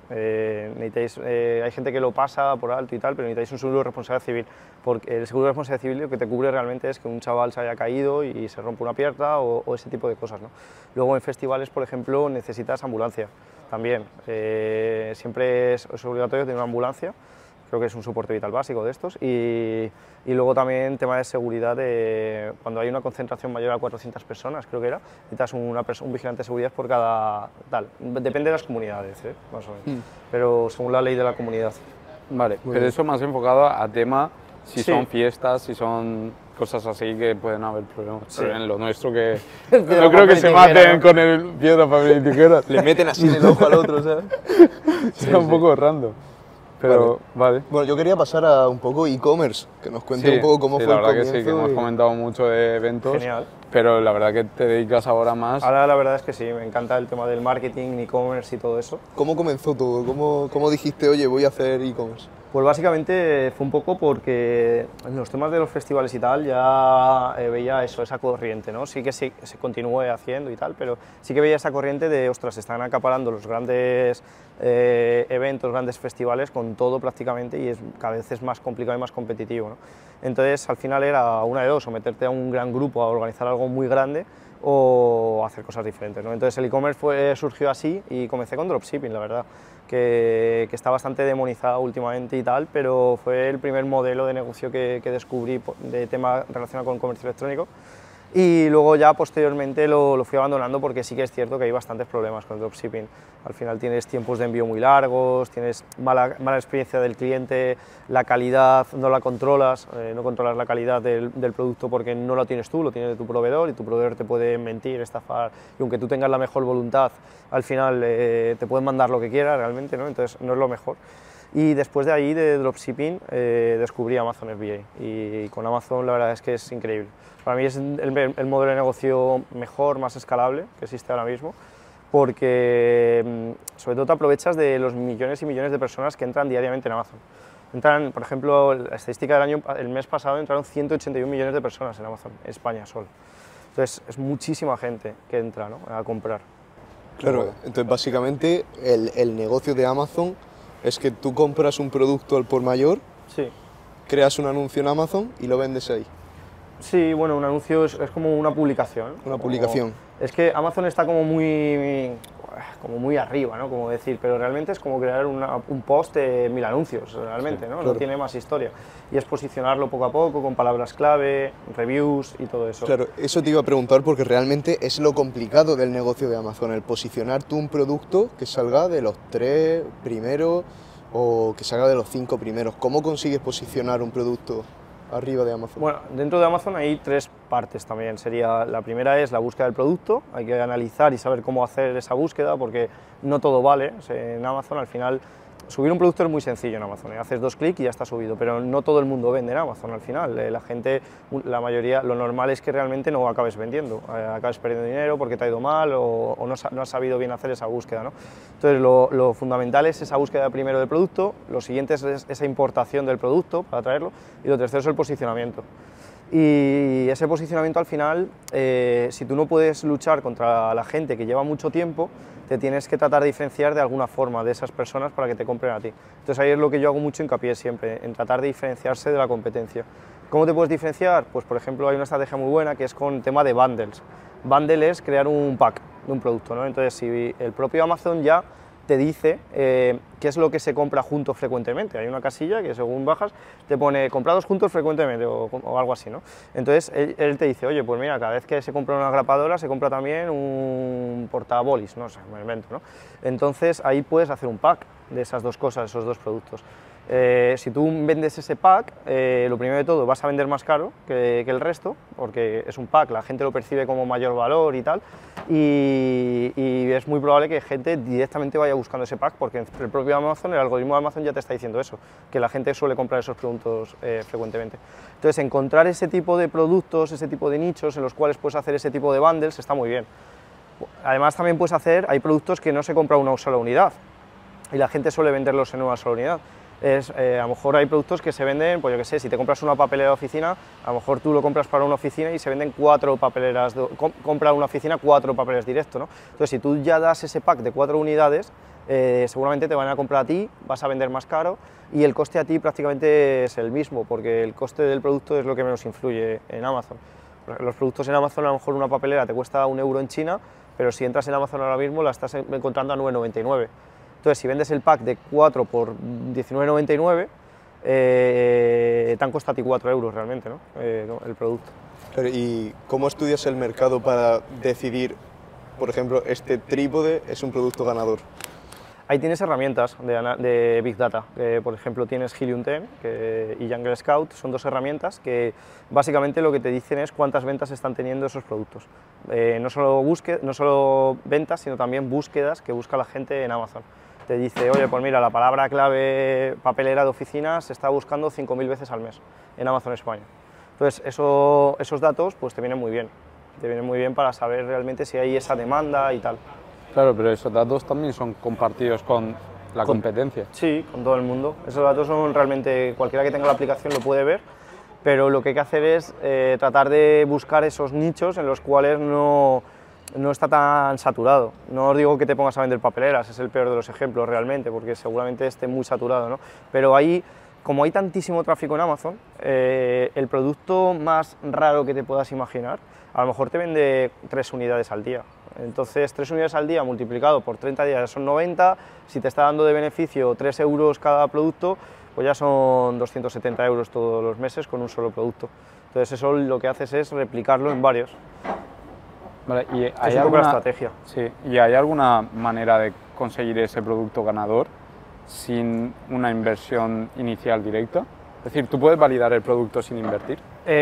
Hay gente que lo pasa por alto y tal, pero necesitáis un seguro de responsabilidad civil, porque el seguro de responsabilidad civil lo que te cubre realmente es que un chaval se haya caído y se rompe una pierna o ese tipo de cosas, ¿no? Luego en festivales, por ejemplo, necesitas ambulancia también. Siempre es obligatorio tener una ambulancia. Creo que es un soporte vital básico de estos y luego también tema de seguridad, cuando hay una concentración mayor a 400 personas, creo que era, necesitas un vigilante de seguridad por cada tal, depende de las comunidades, más o menos, pero según la ley de la comunidad. Vale, Muy pero bien. eso más enfocado a tema si Sí. son fiestas, si son cosas así que pueden haber problemas. Sí. Pero en lo nuestro que Piedra, no creo papel que y se tijera, maten ¿no? con el piedra, papel y tijera. Le meten así en el ojo al otro, ¿sabes? Será un poco random. Pero vale. Bueno, yo quería pasar a un poco e-commerce, que nos cuente Sí, un poco cómo sí, fue la el verdad que comienzo. sí, que hemos y- comentado mucho de eventos. Genial. Pero la verdad que te dedicas ahora más. Ahora la verdad es que sí, me encanta el tema del marketing, e-commerce y todo eso. ¿Cómo comenzó todo? ¿Cómo dijiste, oye, voy a hacer e-commerce? Pues básicamente fue un poco porque en los temas de los festivales y tal ya veía eso, esa corriente, ¿no? Sí que se continúe haciendo y tal, pero sí que veía esa corriente de, ostras, se están acaparando los grandes eventos, grandes festivales con todo prácticamente y cada vez es más complicado y más competitivo, ¿no? Entonces al final era una de dos, o meterte a un gran grupo a organizar algo muy grande o hacer cosas diferentes, ¿no? Entonces el e-commerce surgió así y comencé con dropshipping, la verdad, que está bastante demonizado últimamente y tal, pero fue el primer modelo de negocio que descubrí de tema relacionado con el comercio electrónico Y luego ya posteriormente lo fui abandonando porque sí que es cierto que hay bastantes problemas con el dropshipping. Al final tienes tiempos de envío muy largos, tienes mala experiencia del cliente, la calidad no la controlas, no controlas la calidad del producto porque no lo tienes tú, lo tienes de tu proveedor y tu proveedor te puede mentir, estafar, y aunque tú tengas la mejor voluntad, al final te pueden mandar lo que quieras realmente, ¿no? Entonces no es lo mejor. Y después de ahí, de dropshipping, descubrí Amazon FBA y con Amazon la verdad es que es increíble. Para mí es el modelo de negocio mejor, más escalable que existe ahora mismo, porque sobre todo te aprovechas de los millones y millones de personas que entran diariamente en Amazon. Entran, por ejemplo, la estadística el mes pasado entraron 181 millones de personas en Amazon, en España solo. Entonces es muchísima gente que entra, ¿no?, a comprar. Claro, entonces básicamente el negocio de Amazon es que tú compras un producto al por mayor, Sí. creas un anuncio en Amazon y lo vendes ahí. Sí, bueno, un anuncio es como una publicación. Una publicación. Es que Amazon está como muy arriba, ¿no? Como decir, pero realmente es como crear un post de 1000 anuncios, realmente, ¿no? Claro. No tiene más historia. Y es posicionarlo poco a poco, con palabras clave, reviews y todo eso. Claro, eso te iba a preguntar porque realmente es lo complicado del negocio de Amazon, el posicionar tú un producto que salga de los 3 primeros o que salga de los 5 primeros. ¿Cómo consigues posicionar un producto arriba de Amazon? Bueno, dentro de Amazon hay 3 partes también. La primera es la búsqueda del producto, hay que analizar y saber cómo hacer esa búsqueda porque no todo vale. O sea, en Amazon al final subir un producto es muy sencillo en Amazon, haces 2 clics y ya está subido, pero no todo el mundo vende en Amazon al final. La gente, la mayoría, lo normal es que realmente no acabes vendiendo, acabes perdiendo dinero porque te ha ido mal o no has sabido bien hacer esa búsqueda, ¿no? Entonces lo fundamental es esa búsqueda primero del producto, lo siguiente es esa importación del producto para traerlo y lo tercero es el posicionamiento. Y ese posicionamiento al final, si tú no puedes luchar contra la gente que lleva mucho tiempo, te tienes que tratar de diferenciar de alguna forma de esas personas para que te compren a ti. Entonces ahí es lo que yo hago mucho hincapié siempre, en tratar de diferenciarse de la competencia. ¿Cómo te puedes diferenciar? Pues por ejemplo hay una estrategia muy buena que es con tema de bundles. Bundle es crear un pack de un producto, ¿no? Entonces si el propio Amazon ya te dice qué es lo que se compra junto frecuentemente. Hay una casilla que según bajas te pone comprados juntos frecuentemente o algo así, ¿no? Entonces él te dice, oye, pues mira, cada vez que se compra una grapadora se compra también un portabolis, no sé, me invento, ¿no? Entonces ahí puedes hacer un pack de esas dos cosas, esos dos productos. Si tú vendes ese pack, lo primero de todo vas a vender más caro que el resto, porque es un pack, la gente lo percibe como mayor valor y tal, y es muy probable que gente directamente vaya buscando ese pack, porque el propio Amazon, el algoritmo de Amazon ya te está diciendo eso, que la gente suele comprar esos productos frecuentemente. Entonces encontrar ese tipo de productos, ese tipo de nichos en los cuales puedes hacer ese tipo de bundles está muy bien. Además también hay productos que no se compra una sola unidad, y la gente suele venderlos en una sola unidad. A lo mejor hay productos que se venden, pues yo qué sé, si te compras una papelera de oficina, a lo mejor tú lo compras para una oficina y se venden 4 papeleras, compra una oficina 4 papeles directo, ¿no? Entonces si tú ya das ese pack de 4 unidades, seguramente te van a comprar a ti, vas a vender más caro y el coste a ti prácticamente es el mismo, porque el coste del producto es lo que menos influye en Amazon. Los productos en Amazon, a lo mejor una papelera te cuesta 1 euro en China, pero si entras en Amazon ahora mismo la estás encontrando a 9,99. Entonces, si vendes el pack de 4 por 19,99, te han costado a ti 4 euros realmente, ¿no? El producto. ¿Y cómo estudias el mercado para decidir, por ejemplo, este trípode es un producto ganador? Ahí tienes herramientas de Big Data, por ejemplo tienes Helium 10 y Jungle Scout, son 2 herramientas que básicamente lo que te dicen es cuántas ventas están teniendo esos productos. No solo ventas, sino también búsquedas que busca la gente en Amazon. Te dice, oye, pues mira, la palabra clave papelera de oficina se está buscando 5000 veces al mes en Amazon España. Entonces, esos datos pues te vienen muy bien para saber realmente si hay esa demanda y tal. Claro, pero esos datos también son compartidos con la competencia. Sí, con todo el mundo. Esos datos son realmente, cualquiera que tenga la aplicación lo puede ver, pero lo que hay que hacer es tratar de buscar esos nichos en los cuales no está tan saturado. No os digo que te pongas a vender papeleras, es el peor de los ejemplos realmente, porque seguramente esté muy saturado, ¿no? Pero como hay tantísimo tráfico en Amazon, el producto más raro que te puedas imaginar, a lo mejor te vende 3 unidades al día. Entonces, 3 unidades al día multiplicado por 30 días son 90, si te está dando de beneficio 3 euros cada producto, pues ya son 270 euros todos los meses con un solo producto. Entonces eso lo que haces es replicarlo en varios. Vale, ¿y Es un poco la estrategia. Sí, ¿y hay alguna manera de conseguir ese producto ganador sin una inversión inicial directa? Es decir, ¿tú puedes validar el producto sin invertir?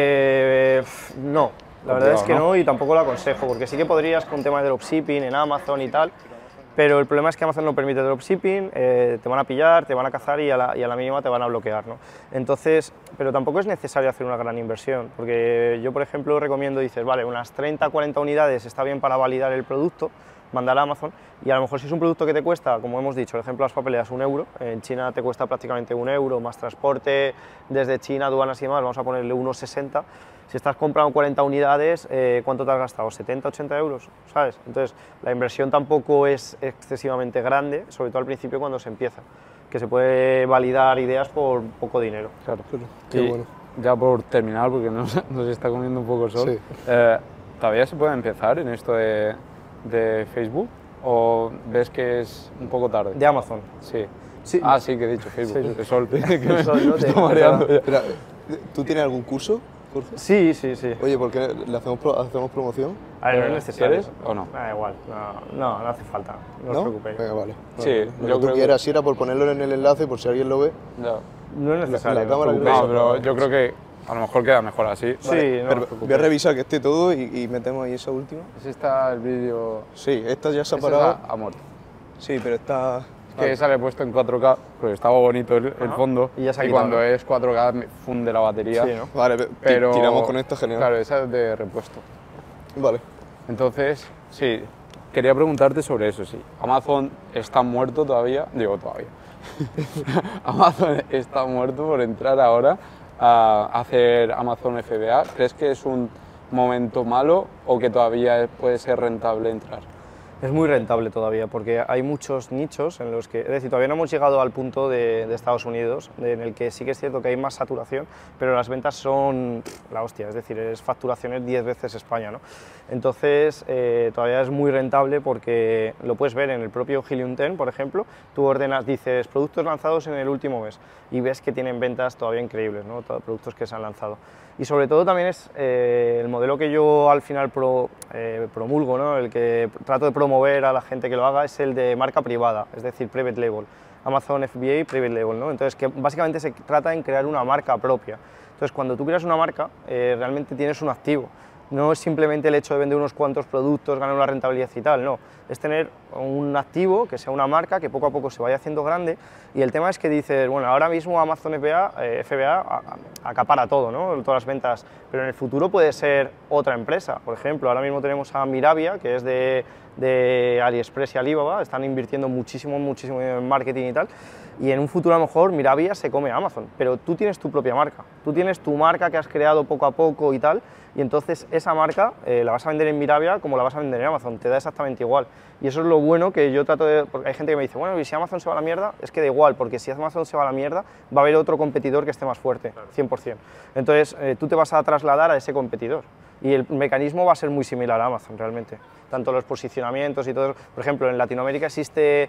No, la verdad es que no, y tampoco lo aconsejo, porque sí que podrías con tema de dropshipping en Amazon y tal, pero el problema es que Amazon no permite dropshipping, te van a pillar, te van a cazar y a la mínima te van a bloquear, ¿no? Entonces, pero tampoco es necesario hacer una gran inversión, porque yo, por ejemplo, recomiendo, dices, vale, unas 30-40 unidades está bien para validar el producto, mandar a Amazon, y a lo mejor si es un producto que te cuesta, como hemos dicho, el ejemplo de las papeleras, 1 euro, en China te cuesta prácticamente 1 euro, más transporte desde China, aduanas y demás, vamos a ponerle 1,60. Si estás comprando 40 unidades, ¿cuánto te has gastado? ¿70, 80 euros? ¿Sabes? Entonces, la inversión tampoco es excesivamente grande, sobre todo al principio cuando se empieza, que se puede validar ideas por poco dinero. Claro. Qué Y bueno. ya por terminar, porque nos está comiendo un poco el sol, Sí. ¿todavía se puede empezar en esto de Facebook? ¿O ves que es un poco tarde? De Amazon. Sí. Sí. Ah, sí, que he dicho Facebook. Sí. El sol, que me sol, ¿no? estoy mareando ya. Espera, ¿tú tienes algún curso, Jorge? Sí, sí, sí. Oye, ¿por qué le hacemos promoción? A ver, no es necesario. ¿Quieres o no? Da igual, no hace falta, no os preocupéis. Venga, vale. Sí, Vale, yo lo que tú creo que- quieras, si era por ponerlo en el enlace, por si alguien lo ve. Ya. No es necesario. La cámara no os que No, preocupéis. pero yo creo que a lo mejor queda mejor así. Sí, Vale, no os pero voy a preocupéis. revisar que esté todo y metemos ahí esa última. Ese está el vídeo... Sí, esta ya se ha ese parado. ha muerto. Sí, pero está... Que esa le he puesto en 4K, porque estaba bonito el fondo. Y ya se ha quitado, cuando ¿no? es 4K me funde la batería. Sí, ¿no? Vale, Pero tiramos con esta, genial. Claro, esa es de repuesto. Vale. Entonces, sí, quería preguntarte sobre eso, sí. ¿Amazon está muerto todavía? Digo, todavía. ¿Amazon está muerto por entrar ahora a hacer Amazon FBA? ¿Crees que es un momento malo o que todavía puede ser rentable entrar? Es muy rentable todavía porque hay muchos nichos en los que, es decir, todavía no hemos llegado al punto de Estados Unidos, en el que sí que es cierto que hay más saturación, pero las ventas son la hostia, es decir, es facturaciones 10 veces España, ¿no? Entonces, todavía es muy rentable porque lo puedes ver en el propio Helium 10, por ejemplo, tú ordenas, dices, productos lanzados en el último mes y ves que tienen ventas todavía increíbles, ¿no? Productos que se han lanzado. Y sobre todo también es el modelo que yo al final promulgo, ¿no? El que trato de promover a la gente que lo haga, es el de marca privada, es decir, private label, Amazon FBA private label, ¿no? Entonces, que básicamente se trata en crear una marca propia. Entonces, cuando tú creas una marca, realmente tienes un activo. No es simplemente el hecho de vender unos cuantos productos, ganar una rentabilidad y tal, no. Es tener un activo, que sea una marca, que poco a poco se vaya haciendo grande. Y el tema es que dices, bueno, ahora mismo Amazon FBA acapara todo, ¿no? Todas las ventas, pero en el futuro puede ser otra empresa. Por ejemplo, ahora mismo tenemos a Mirabia, que es de AliExpress y Alibaba, están invirtiendo muchísimo en marketing y tal, y en un futuro a lo mejor Mirabia se come a Amazon, pero tú tienes tu propia marca, tú tienes tu marca que has creado poco a poco y tal, y entonces esa marca la vas a vender en Mirabia como la vas a vender en Amazon, te da exactamente igual. Y eso es lo bueno que yo trato de... Porque hay gente que me dice, bueno, y si Amazon se va a la mierda, es que da igual, porque si Amazon se va a la mierda, va a haber otro competidor que esté más fuerte, 100%. Entonces, tú te vas a trasladar a ese competidor. Y el mecanismo va a ser muy similar a Amazon, realmente. Tanto los posicionamientos y todo. Por ejemplo, en Latinoamérica existe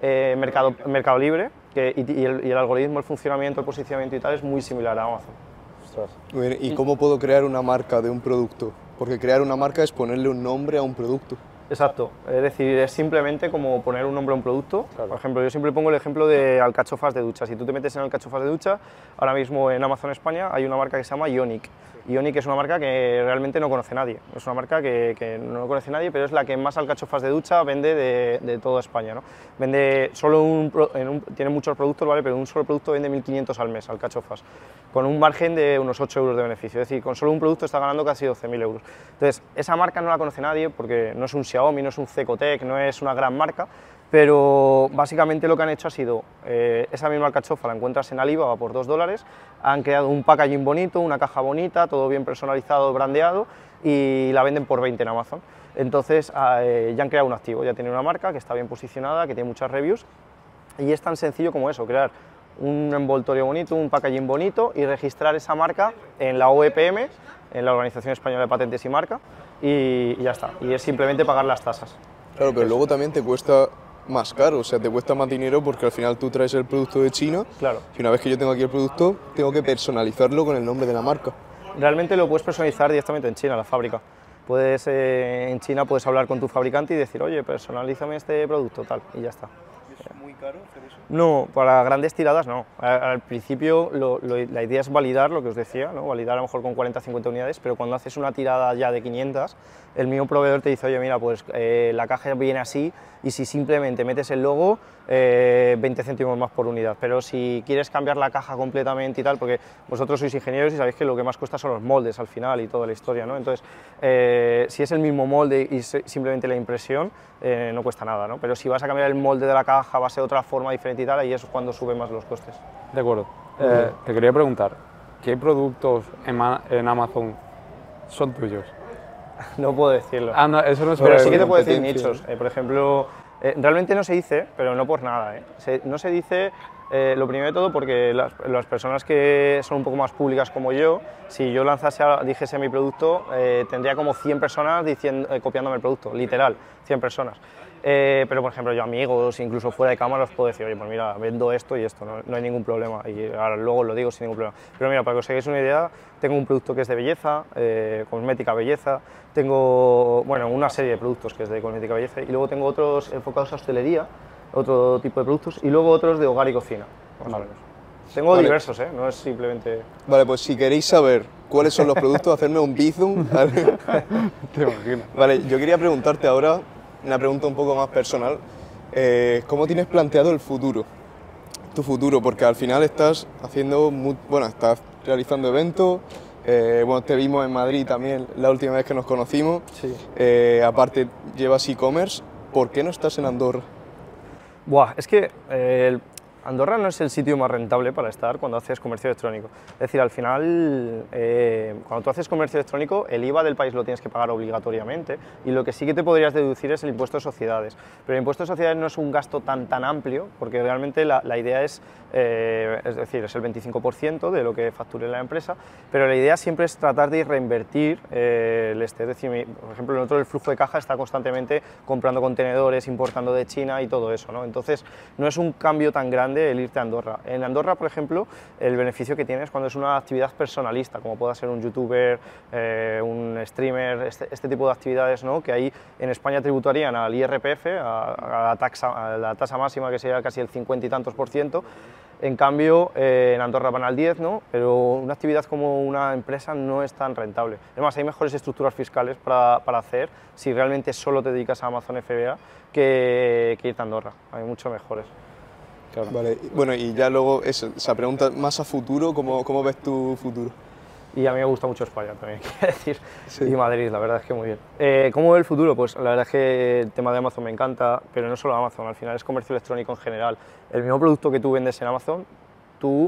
Mercado Libre, y el algoritmo, el funcionamiento, el posicionamiento y tal es muy similar a Amazon. Ostras. Muy bien, ¿y cómo puedo crear una marca de un producto? Porque crear una marca es ponerle un nombre a un producto. Exacto, es decir, es simplemente como poner un nombre a un producto. Por ejemplo, yo siempre pongo el ejemplo de alcachofas de ducha. Si tú te metes en alcachofas de ducha, ahora mismo en Amazon España hay una marca que se llama Ionic. Ionic es una marca que realmente no conoce nadie. Es una marca que no conoce nadie, pero es la que más alcachofas de ducha vende de toda España, ¿no? Vende solo tiene muchos productos, ¿vale? Pero un solo producto vende 1.500 al mes, alcachofas, con un margen de unos 8 euros de beneficio. Es decir, con solo un producto está ganando casi 12.000 euros. Entonces, esa marca no la conoce nadie porque no es un Xiaomi, no es un Cecotec, no es una gran marca, pero básicamente lo que han hecho ha sido, esa misma alcachofa la encuentras en Alibaba por $2, han creado un packaging bonito, una caja bonita, todo bien personalizado, brandeado, y la venden por 20 en Amazon. Entonces ya han creado un activo, ya tienen una marca que está bien posicionada, que tiene muchas reviews, y es tan sencillo como eso, crear un envoltorio bonito, un packaging bonito y registrar esa marca en la OEPM, en la Organización Española de Patentes y Marca, y ya está, y es simplemente pagar las tasas. Claro, pero luego también te cuesta más caro, o sea, te cuesta más dinero porque al final tú traes el producto de China, Claro. y una vez que yo tengo aquí el producto, tengo que personalizarlo con el nombre de la marca. realmente lo puedes personalizar directamente en China, la fábrica. Puedes, en China puedes hablar con tu fabricante y decir, oye, personalízame este producto, tal, y ya está. ¿Es muy caro hacer eso? No, para grandes tiradas no. Al principio la idea es validar lo que os decía, ¿no? Validar a lo mejor con 40-50 unidades, pero cuando haces una tirada ya de 500, el mismo proveedor te dice, oye, mira, pues la caja viene así y si simplemente metes el logo, 20 céntimos más por unidad. Pero si quieres cambiar la caja completamente y tal, porque vosotros sois ingenieros y sabéis que lo que más cuesta son los moldes al final y toda la historia, ¿no? Entonces, si es el mismo molde y simplemente la impresión, no cuesta nada, ¿no? Pero si vas a cambiar el molde de la caja, va a ser de otra forma diferente y tal, ahí es cuando suben más los costes. De acuerdo. Te quería preguntar, ¿qué productos en Amazon son tuyos? No puedo decirlo. Ah, no, eso no es Pero sobre sí que te puedo decir competencia. nichos. Por ejemplo, realmente no se dice, pero no por nada. No se dice, lo primero de todo, porque las personas que son un poco más públicas como yo, si yo dijese mi producto, tendría como 100 personas copiándome el producto, literal, 100 personas. Pero, por ejemplo, yo amigos, incluso fuera de cámara, os puedo decir, oye, pues mira, vendo esto y esto, no hay ningún problema. Y ahora luego lo digo sin ningún problema. Pero mira, para que os hagáis una idea, tengo un producto que es de belleza, cosmética belleza, tengo, bueno, una serie de productos que es de cosmética belleza, y luego tengo otros enfocados a hostelería, otro tipo de productos, y luego otros de hogar y cocina, más o menos. Tengo Vale. diversos, no es simplemente... Vale, pues si queréis saber cuáles son los productos, hacerme un bizum. Te imagino. Vale, yo quería preguntarte ahora una pregunta un poco más personal. ¿Cómo tienes planteado el futuro? Tu futuro, porque al final estás haciendo, estás realizando eventos. Bueno, te vimos en Madrid también la última vez que nos conocimos. Sí. Aparte, llevas e-commerce. ¿Por qué no estás en Andorra? Buah, es que Andorra no es el sitio más rentable para estar cuando haces comercio electrónico. Es decir, al final, cuando tú haces comercio electrónico, el IVA del país lo tienes que pagar obligatoriamente y lo que sí que te podrías deducir es el impuesto de sociedades. Pero el impuesto de sociedades no es un gasto tan amplio, porque realmente la idea es decir, es el 25% de lo que facture la empresa, pero la idea siempre es tratar de reinvertir es decir, por ejemplo, nosotros el flujo de caja está constantemente comprando contenedores, importando de China y todo eso, ¿no? Entonces, no es un cambio tan grande el irte a Andorra. En Andorra, por ejemplo, el beneficio que tienes cuando es una actividad personalista, como pueda ser un youtuber, un streamer, este tipo de actividades, ¿no? Que ahí en España tributarían al IRPF, a la tasa máxima que sería casi el 50 y tantos %. En cambio, en Andorra van al 10, ¿no? Pero una actividad como una empresa no es tan rentable. Además, hay mejores estructuras fiscales para hacer si realmente solo te dedicas a Amazon FBA que irte a Andorra. Hay mucho mejores. Claro. Vale, bueno, y ya luego esa pregunta más a futuro, ¿cómo ves tu futuro? Y a mí me gusta mucho España también, quiero decir, Sí. y Madrid, la verdad es que muy bien. ¿Cómo veo el futuro? Pues la verdad es que el tema de Amazon me encanta, pero no solo Amazon, al final es comercio electrónico en general. El mismo producto que tú vendes en Amazon, tú,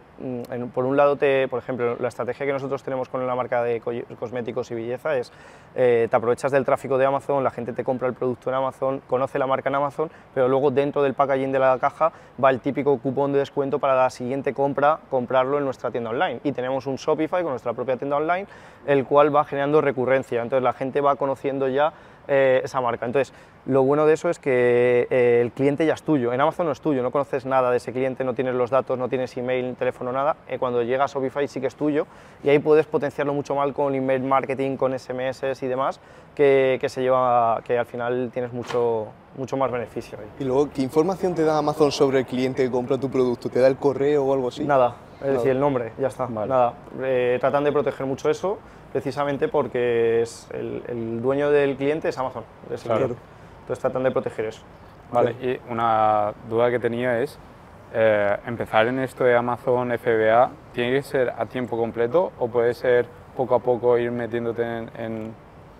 por un lado, por ejemplo, la estrategia que nosotros tenemos con la marca de cosméticos y belleza es, te aprovechas del tráfico de Amazon, la gente te compra el producto en Amazon, conoce la marca en Amazon, pero luego dentro del packaging de la caja va el típico cupón de descuento para la siguiente compra, comprarlo en nuestra tienda online. Y tenemos un Shopify con nuestra propia tienda online, el cual va generando recurrencia, entonces la gente va conociendo ya esa marca. Entonces, lo bueno de eso es que el cliente ya es tuyo. En Amazon no es tuyo, no conoces nada de ese cliente, no tienes los datos, no tienes email, teléfono, nada. Cuando llega a Shopify sí que es tuyo y ahí puedes potenciarlo mucho más con email marketing, con SMS y demás, que al final tienes mucho más beneficio ahí. Y luego, ¿qué información te da Amazon sobre el cliente que compra tu producto? ¿Te da el correo o algo así? Nada, es decir, el nombre, ya está, Vale. nada. Tratan de proteger mucho eso, precisamente porque es el dueño del cliente es Amazon, es el Claro. cliente. Entonces tratan de proteger eso. Vale, y una duda que tenía es, empezar en esto de Amazon FBA, ¿tiene que ser a tiempo completo o puede ser poco a poco ir metiéndote en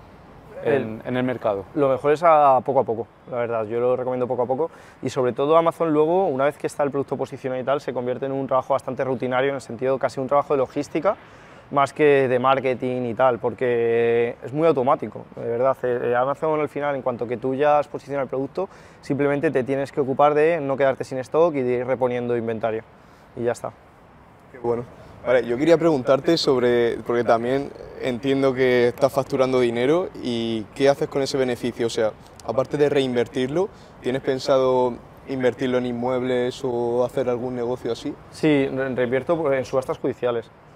el mercado? Lo mejor es a poco, la verdad, yo lo recomiendo poco a poco y sobre todo Amazon luego, una vez que está el producto posicionado y tal, se convierte en un trabajo bastante rutinario, en el sentido casi un trabajo de logística, más que de marketing y tal, porque es muy automático, de verdad. Amazon al final, en cuanto que tú ya has posicionado el producto, simplemente te tienes que ocupar de no quedarte sin stock y de ir reponiendo inventario y ya está. Qué bueno. Vale, yo quería preguntarte porque también entiendo que estás facturando dinero y ¿qué haces con ese beneficio? O sea, aparte de reinvertirlo, ¿tienes pensado invertirlo en inmuebles o hacer algún negocio así? Sí, reinvierto en subastas judiciales.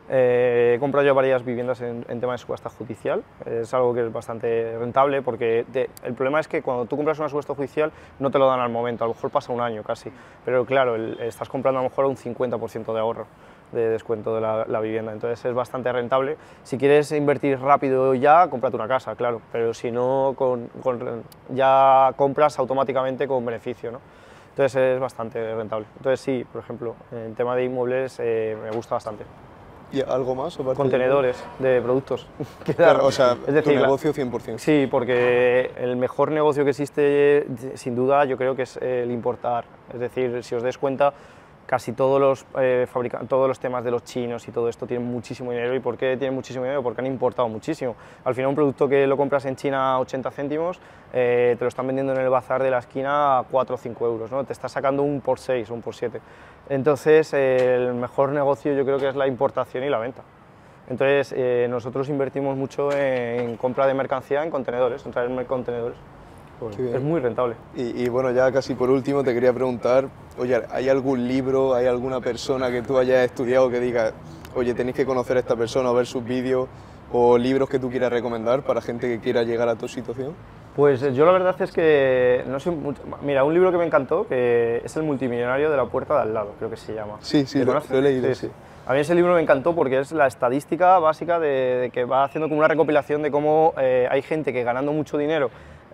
He comprado yo varias viviendas en tema de subasta judicial, es algo que es bastante rentable porque el problema es que cuando tú compras una subasta judicial no te lo dan al momento, a lo mejor pasa un año casi, pero claro, estás comprando a lo mejor un 50% de ahorro de descuento de la vivienda, entonces es bastante rentable. Si quieres invertir rápido ya, cómprate una casa, claro, pero si no, ya compras automáticamente con beneficio, ¿no? Entonces es bastante rentable. Entonces sí, por ejemplo, en tema de inmuebles me gusta bastante. ¿Y algo más? Contenedores de productos. Claro, o sea, es decir, tu negocio 100%. Sí, porque el mejor negocio que existe, sin duda, yo creo que es el importar. Es decir, si os des cuenta, casi todos los temas de los chinos y todo esto tienen muchísimo dinero. ¿Y por qué tienen muchísimo dinero? Porque han importado muchísimo. Al final un producto que lo compras en China a 80 céntimos, te lo están vendiendo en el bazar de la esquina a 4 o 5 euros, ¿no? Te está sacando un por 6 o un por 7. Entonces el mejor negocio yo creo que es la importación y la venta. Entonces nosotros invertimos mucho en compra de mercancía en contenedores, en traer contenedores. Es muy rentable. Y bueno, ya casi por último te quería preguntar, oye, ¿hay algún libro, hay alguna persona que tú hayas estudiado que diga, oye, tenéis que conocer a esta persona o ver sus vídeos, o libros que tú quieras recomendar para gente que quiera llegar a tu situación? Pues yo la verdad es que no sé mucho. Mira, un libro que me encantó, que es El multimillonario de la puerta de al lado, creo que se llama. Sí, lo he leído, sí. A mí ese libro me encantó porque es la estadística básica de que va haciendo como una recopilación de cómo hay gente que ganando mucho dinero,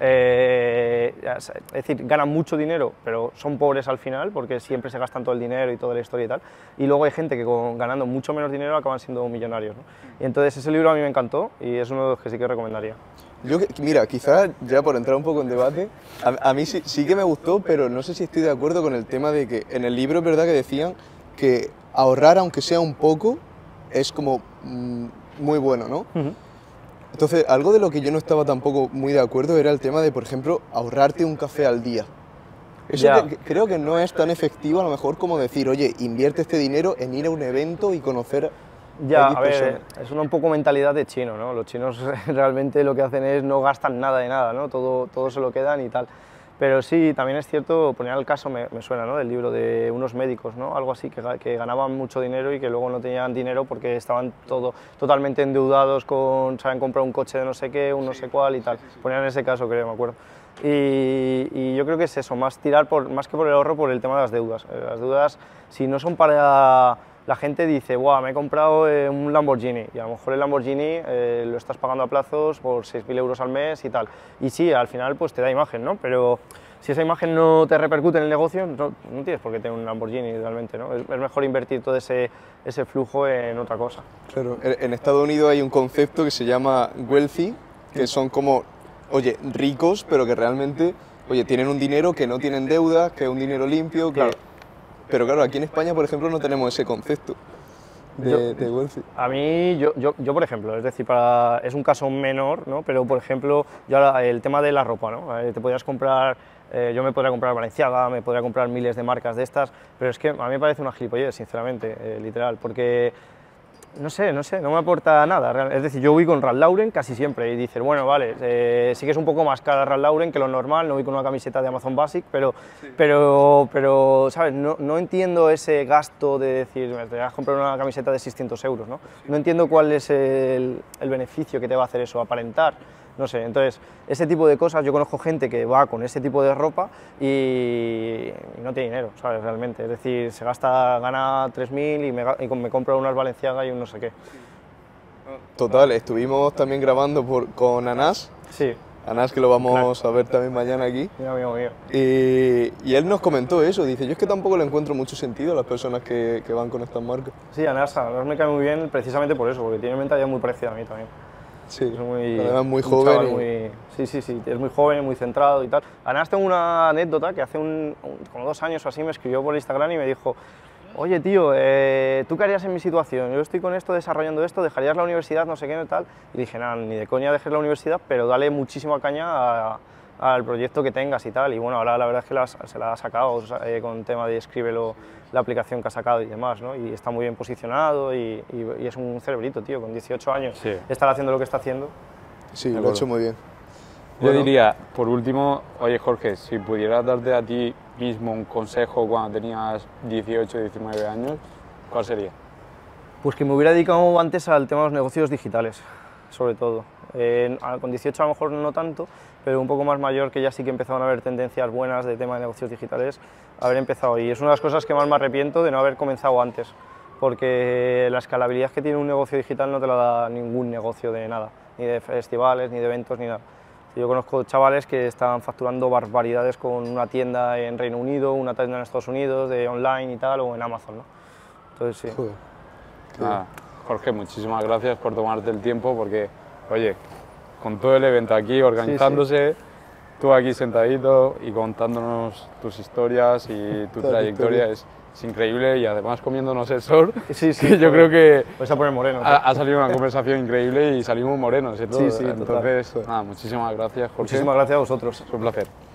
es decir, ganan mucho dinero, pero son pobres al final porque siempre se gastan todo el dinero y toda la historia y tal. Y luego hay gente que ganando mucho menos dinero acaban siendo millonarios, ¿no? Y entonces ese libro a mí me encantó y es uno de los que sí que recomendaría. Mira, quizás ya por entrar un poco en debate, a mí sí que me gustó, pero no sé si estoy de acuerdo con el tema de que en el libro es verdad que decían que ahorrar, aunque sea un poco, es como muy bueno, ¿no? Entonces, algo de lo que yo no estaba tampoco muy de acuerdo era el tema de, por ejemplo, ahorrarte un café al día. Eso creo que no es tan efectivo a lo mejor como decir, oye, invierte este dinero en ir a un evento y conocer a ver, es un poco mentalidad de chino, ¿no? Los chinos realmente lo que hacen es no gastan nada de nada, ¿no? Todo se lo quedan y tal. Pero sí, también es cierto, ponía el caso, me suena, ¿no? Del libro de unos médicos, ¿no? Algo así, que ganaban mucho dinero y que luego no tenían dinero porque estaban totalmente endeudados saben comprar un coche de no sé qué, un no sé cuál y tal. Ponían ese caso, creo, me acuerdo. Y yo creo que es eso, más que por el ahorro, por el tema de las deudas. Las deudas, si no son para... La gente dice, wow, me he comprado un Lamborghini, y a lo mejor el Lamborghini lo estás pagando a plazos por 6.000 euros al mes y tal. Y sí, al final pues te da imagen, ¿no? Pero si esa imagen no te repercute en el negocio, no tienes por qué tener un Lamborghini realmente, ¿no? Es mejor invertir todo ese flujo en otra cosa. Claro, en Estados Unidos hay un concepto que se llama wealthy, que son como, oye, ricos, pero que realmente, oye, tienen un dinero que no tienen deudas, que es un dinero limpio, que... Claro. Pero claro, aquí en España, por ejemplo, no tenemos ese concepto de wealthy. A mí, yo por ejemplo, es decir, es un caso menor, ¿no? Pero por ejemplo, el tema de la ropa, ¿no? Te podrías comprar, yo me podría comprar Balenciaga, me podría comprar miles de marcas de estas, pero es que a mí me parece una gilipollez, sinceramente, literal, porque... No sé, no me aporta nada. Es decir, yo voy con Ralph Lauren casi siempre y dices, bueno, vale, sí que es un poco más cara Ralph Lauren que lo normal, no voy con una camiseta de Amazon Basic, pero ¿sabes? No entiendo ese gasto de decir, te vas a comprar una camiseta de 600 euros, ¿no? No entiendo cuál es el beneficio que te va a hacer eso, aparentar. No sé, entonces, ese tipo de cosas, yo conozco gente que va con ese tipo de ropa y no tiene dinero, ¿sabes? Realmente, es decir, gana 3.000 y me compra unas Balenciaga y un no sé qué. Total, estuvimos también grabando con Anas. Sí. Anas, que lo vamos a ver también mañana aquí. Mira, amigo mío. Y él nos comentó eso, dice, yo es que tampoco le encuentro mucho sentido a las personas que van con estas marcas. Sí, Anas me cae muy bien precisamente por eso, porque tiene una mentalidad muy parecida a mí también. Sí, es además muy joven. Sí, es muy joven, muy centrado y tal. Además tengo una anécdota que hace como 2 años o así me escribió por Instagram y me dijo, oye tío, ¿tú qué harías en mi situación? Yo estoy con esto, desarrollando esto, ¿dejarías la universidad, no sé qué y tal? Y dije, nada, ni de coña dejes la universidad, pero dale muchísima caña al proyecto que tengas y tal. Y bueno, ahora la verdad es que se la ha sacado con el tema de Escríbelo, la aplicación que ha sacado y demás, ¿no? Y está muy bien posicionado y es un cerebrito, tío, con 18 años, sí. Estar haciendo lo que está haciendo. Sí, lo ha hecho muy bien. Yo diría, por último, oye Jorge, si pudieras darte a ti mismo un consejo cuando tenías 18, 19 años, ¿cuál sería? Pues que me hubiera dedicado antes al tema de los negocios digitales, sobre todo. Con 18 a lo mejor no tanto, pero un poco más mayor, que ya sí que empezaron a haber tendencias buenas de tema de negocios digitales, haber empezado. Y es una de las cosas que más me arrepiento de no haber comenzado antes, porque la escalabilidad que tiene un negocio digital no te la da ningún negocio de nada, ni de festivales, ni de eventos, ni nada. Yo conozco chavales que están facturando barbaridades con una tienda en Reino Unido, una tienda en Estados Unidos, de online y tal, o en Amazon, ¿no? Entonces sí. Joder. Nada, Jorge, muchísimas gracias por tomarte el tiempo, porque, oye, con todo el evento aquí organizándose, tú aquí sentadito y contándonos tus historias y tu trayectoria es increíble, y además comiéndonos el sol, Sí, que yo creo que Vais a poner moreno. ha salido una conversación increíble y salimos morenos y todo. Sí, sí, total. Entonces, nada, muchísimas gracias, Jorge. Muchísimas gracias a vosotros. Es un placer.